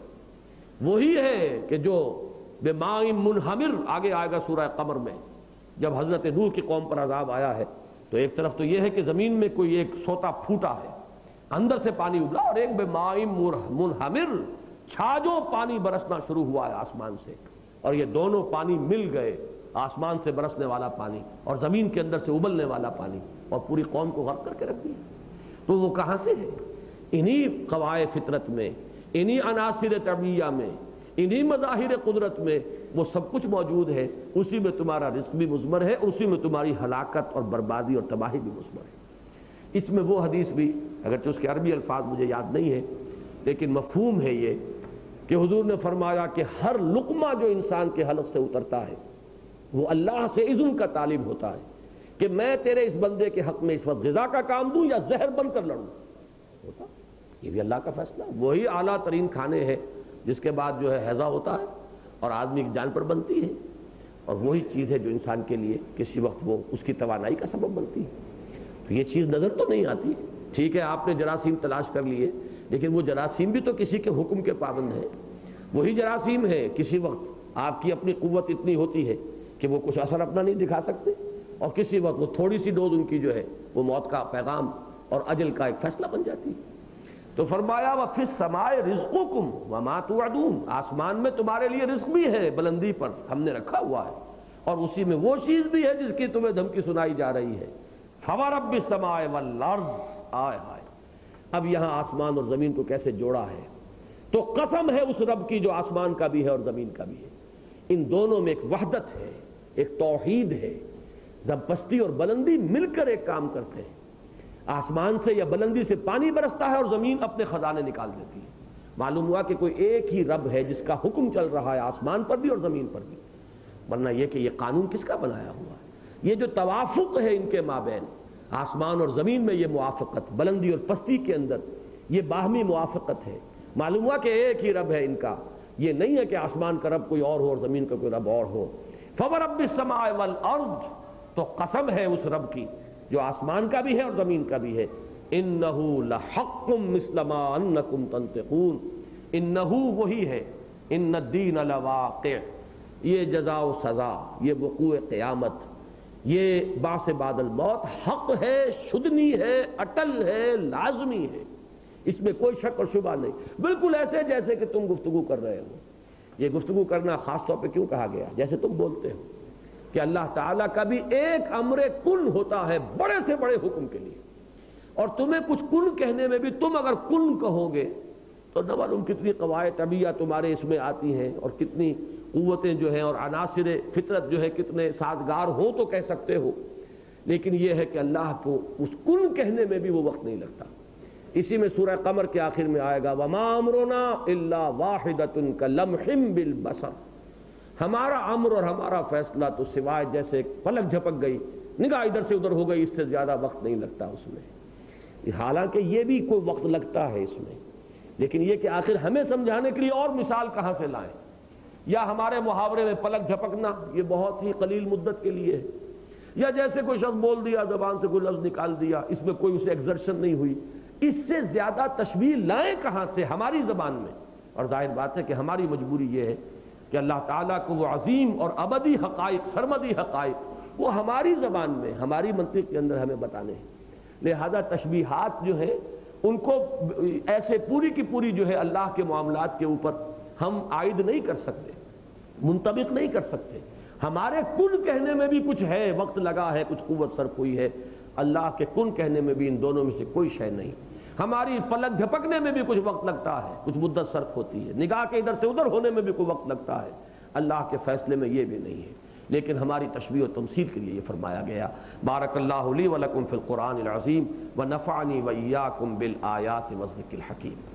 وہی ہے کہ جو بماء منہمر، آگے آئے گا سورہ قمر میں، جب حضرت نوح کی قوم پر عذاب آیا ہے تو ایک طرف تو یہ ہے کہ زمین میں کوئی ایک سوتا پھوٹا ہے، اندر سے پانی ابلا، اور ایک بماء منہمر، چھاجوں پانی برسنا شروع ہوا ہے آسمان سے، اور یہ دونوں پانی مل گئے، آسمان سے برسنے والا پانی اور زمین کے اندر سے ابلنے والا پانی، اور پوری قوم کو غرق کر کے رکھ دیا۔ تو وہ کہاں سے ہے؟ انہی قواعد فطرت میں، انہی عناصر طبیعیہ میں، انہی مظاہر قدرت میں وہ سب کچھ موجود ہے۔ اسی میں تمہارا رزق بھی مضمر ہے، اسی میں تمہاری ہلاکت اور بربادی اور تباہی بھی مضمر ہے۔ اس میں وہ حدیث بھی، اگرچہ اس کے عربی الفاظ مجھے یاد نہیں ہے لیکن مفہوم ہے یہ کہ حضور نے فرمایا کہ ہر لقمہ جو انسان کے حلق سے اترتا ہے وہ اللہ سے اذن کا طالب ہوتا ہے کہ میں تیرے اس بندے کے حق میں اس وقت غذا کا کام دوں یا زہر بن کر لڑوں، ہوتا یہ بھی اللہ کا فیصلہ۔ وہی اعلیٰ ترین کھانے ہیں جس کے بعد جو ہے ہیضہ ہوتا ہے اور آدمی کی جان پر بنتی ہے، اور وہی چیز ہے جو انسان کے لیے کسی وقت وہ اس کی توانائی کا سبب بنتی ہے۔ تو یہ چیز نظر تو نہیں آتی، ٹھیک ہے آپ نے جراثیم تلاش کر لیے، لیکن وہ جراثیم بھی تو کسی کے حکم کے پابند ہیں۔ وہی جراثیم ہے، کسی وقت آپ کی اپنی قوت اتنی ہوتی ہے کہ وہ کچھ اثر اپنا نہیں دکھا سکتے، اور کسی وقت وہ تھوڑی سی ڈوز ان کی جو ہے وہ موت کا پیغام اور اجل کا ایک فیصلہ بن جاتی ہے۔ تو فرمایا وَفِي السَّمَاءِ رِزْقُكُمْ وَمَا تُوعَدُونَ، آسمان میں تمہارے لیے رزق بھی ہے، بلندی پر ہم نے رکھا ہوا ہے، اور اسی میں وہ چیز بھی ہے جس کی تمہیں دھمکی سنائی جا رہی ہے۔ فَوَرَبِّ السَّمَاءِ وَالْأَرْضِ، آئے ہائے، اب یہاں آسمان اور زمین کو کیسے جوڑا ہے؟ تو قسم ہے اس رب کی جو آسمان کا بھی ہے اور زمین کا بھی ہے۔ ان دونوں میں ایک وحدت ہے، ایک توحید ہے، پستی اور بلندی مل کر ایک کام کرتے ہیں۔ آسمان سے یا بلندی سے پانی برستا ہے اور زمین اپنے خزانے نکال دیتی ہے۔ معلوم ہوا کہ کوئی ایک ہی رب ہے جس کا حکم چل رہا ہے آسمان پر بھی اور زمین پر بھی، ورنہ یہ کہ یہ قانون کس کا بنایا ہوا ہے؟ یہ جو توافق ہے ان کے مابین، آسمان اور زمین میں یہ موافقت، بلندی اور پستی کے اندر یہ باہمی موافقت ہے۔ معلوم ہوا کہ ایک ہی رب ہے ان کا، یہ نہیں ہے کہ آسمان کا رب کوئی اور ہو اور زمین کا کوئی رب اور ہو۔ فَوَرَبِّ السَّمَاءِ وَالْأَرْضِ، تو قسم ہے اس رب کی جو آسمان کا بھی ہے اور زمین کا بھی ہے، انہو لحق مثل ما انکم تنطقون، انہو وہی ہے، ان الدین لواقع، یہ جزا و سزا، یہ وقوع قیامت، یہ بعث بعد الموت حق ہے، شدنی ہے، اٹل ہے، لازمی ہے، اس میں کوئی شک اور شبہ نہیں۔ بالکل ایسے جیسے کہ تم گفتگو کر رہے ہو۔ یہ گفتگو کرنا خاص طور پہ کیوں کہا گیا؟ جیسے تم بولتے ہو کہ اللہ تعالیٰ کا بھی ایک امر کن ہوتا ہے بڑے سے بڑے حکم کے لیے، اور تمہیں کچھ کن کہنے میں بھی تم اگر کن کہو گے تو نہ معلوم کتنی قواعد طبیعہ تمہارے اس میں آتی ہیں، اور کتنی قوتیں جو ہیں اور عناصر فطرت جو ہے کتنے سازگار ہوں تو کہہ سکتے ہو، لیکن یہ ہے کہ اللہ کو اس کن کہنے میں بھی وہ وقت نہیں لگتا۔ اسی میں سورہ قمر کے آخر میں آئے گا وَمَا أَمْرُنَا إِلَّا وَاحِدَةٌ كَلَمْحٍ بِالْبَصَرِ، ہمارا امر اور ہمارا فیصلہ تو سوائے جیسے پلک جھپک گئی، نگاہ ادھر سے ادھر ہو گئی، اس سے زیادہ وقت نہیں لگتا اس میں۔ حالانکہ یہ بھی کوئی وقت لگتا ہے اس میں، لیکن یہ کہ آخر ہمیں سمجھانے کے لیے اور مثال کہاں سے لائیں؟ یا ہمارے محاورے میں پلک جھپکنا یہ بہت ہی قلیل مدت کے لیے ہے، یا جیسے کوئی شخص بول دیا، زبان سے کوئی لفظ نکال دیا، اس میں کوئی اسے ایگزرشن نہیں ہوئی، اس سے زیادہ تشبیہ لائیں کہاں سے ہماری زبان میں؟ اور ظاہر بات ہے کہ ہماری مجبوری یہ ہے کہ اللہ تعالیٰ کو وہ عظیم اور ابدی حقائق، سرمدی حقائق وہ ہماری زبان میں، ہماری منطق کے اندر ہمیں بتانے ہیں۔ لہذا تشبیہات جو ہیں ان کو ایسے پوری کی پوری جو ہے اللہ کے معاملات کے اوپر ہم عائد نہیں کر سکتے، منطبق نہیں کر سکتے۔ ہمارے کن کہنے میں بھی کچھ ہے، وقت لگا ہے، کچھ قوت صرف ہوئی ہے، اللہ کے کن کہنے میں بھی ان دونوں میں سے کوئی شے نہیں۔ ہماری پلک جھپکنے میں بھی کچھ وقت لگتا ہے، کچھ مدت صرف ہوتی ہے، نگاہ کے ادھر سے ادھر ہونے میں بھی کوئی وقت لگتا ہے، اللہ کے فیصلے میں یہ بھی نہیں ہے، لیکن ہماری تشبیہ و تمثیل کے لیے یہ فرمایا گیا۔ بارک اللہ لی ولکم فی القرآن العظیم ونفعنی وإیاکم بالآیات والذکر الحکیم۔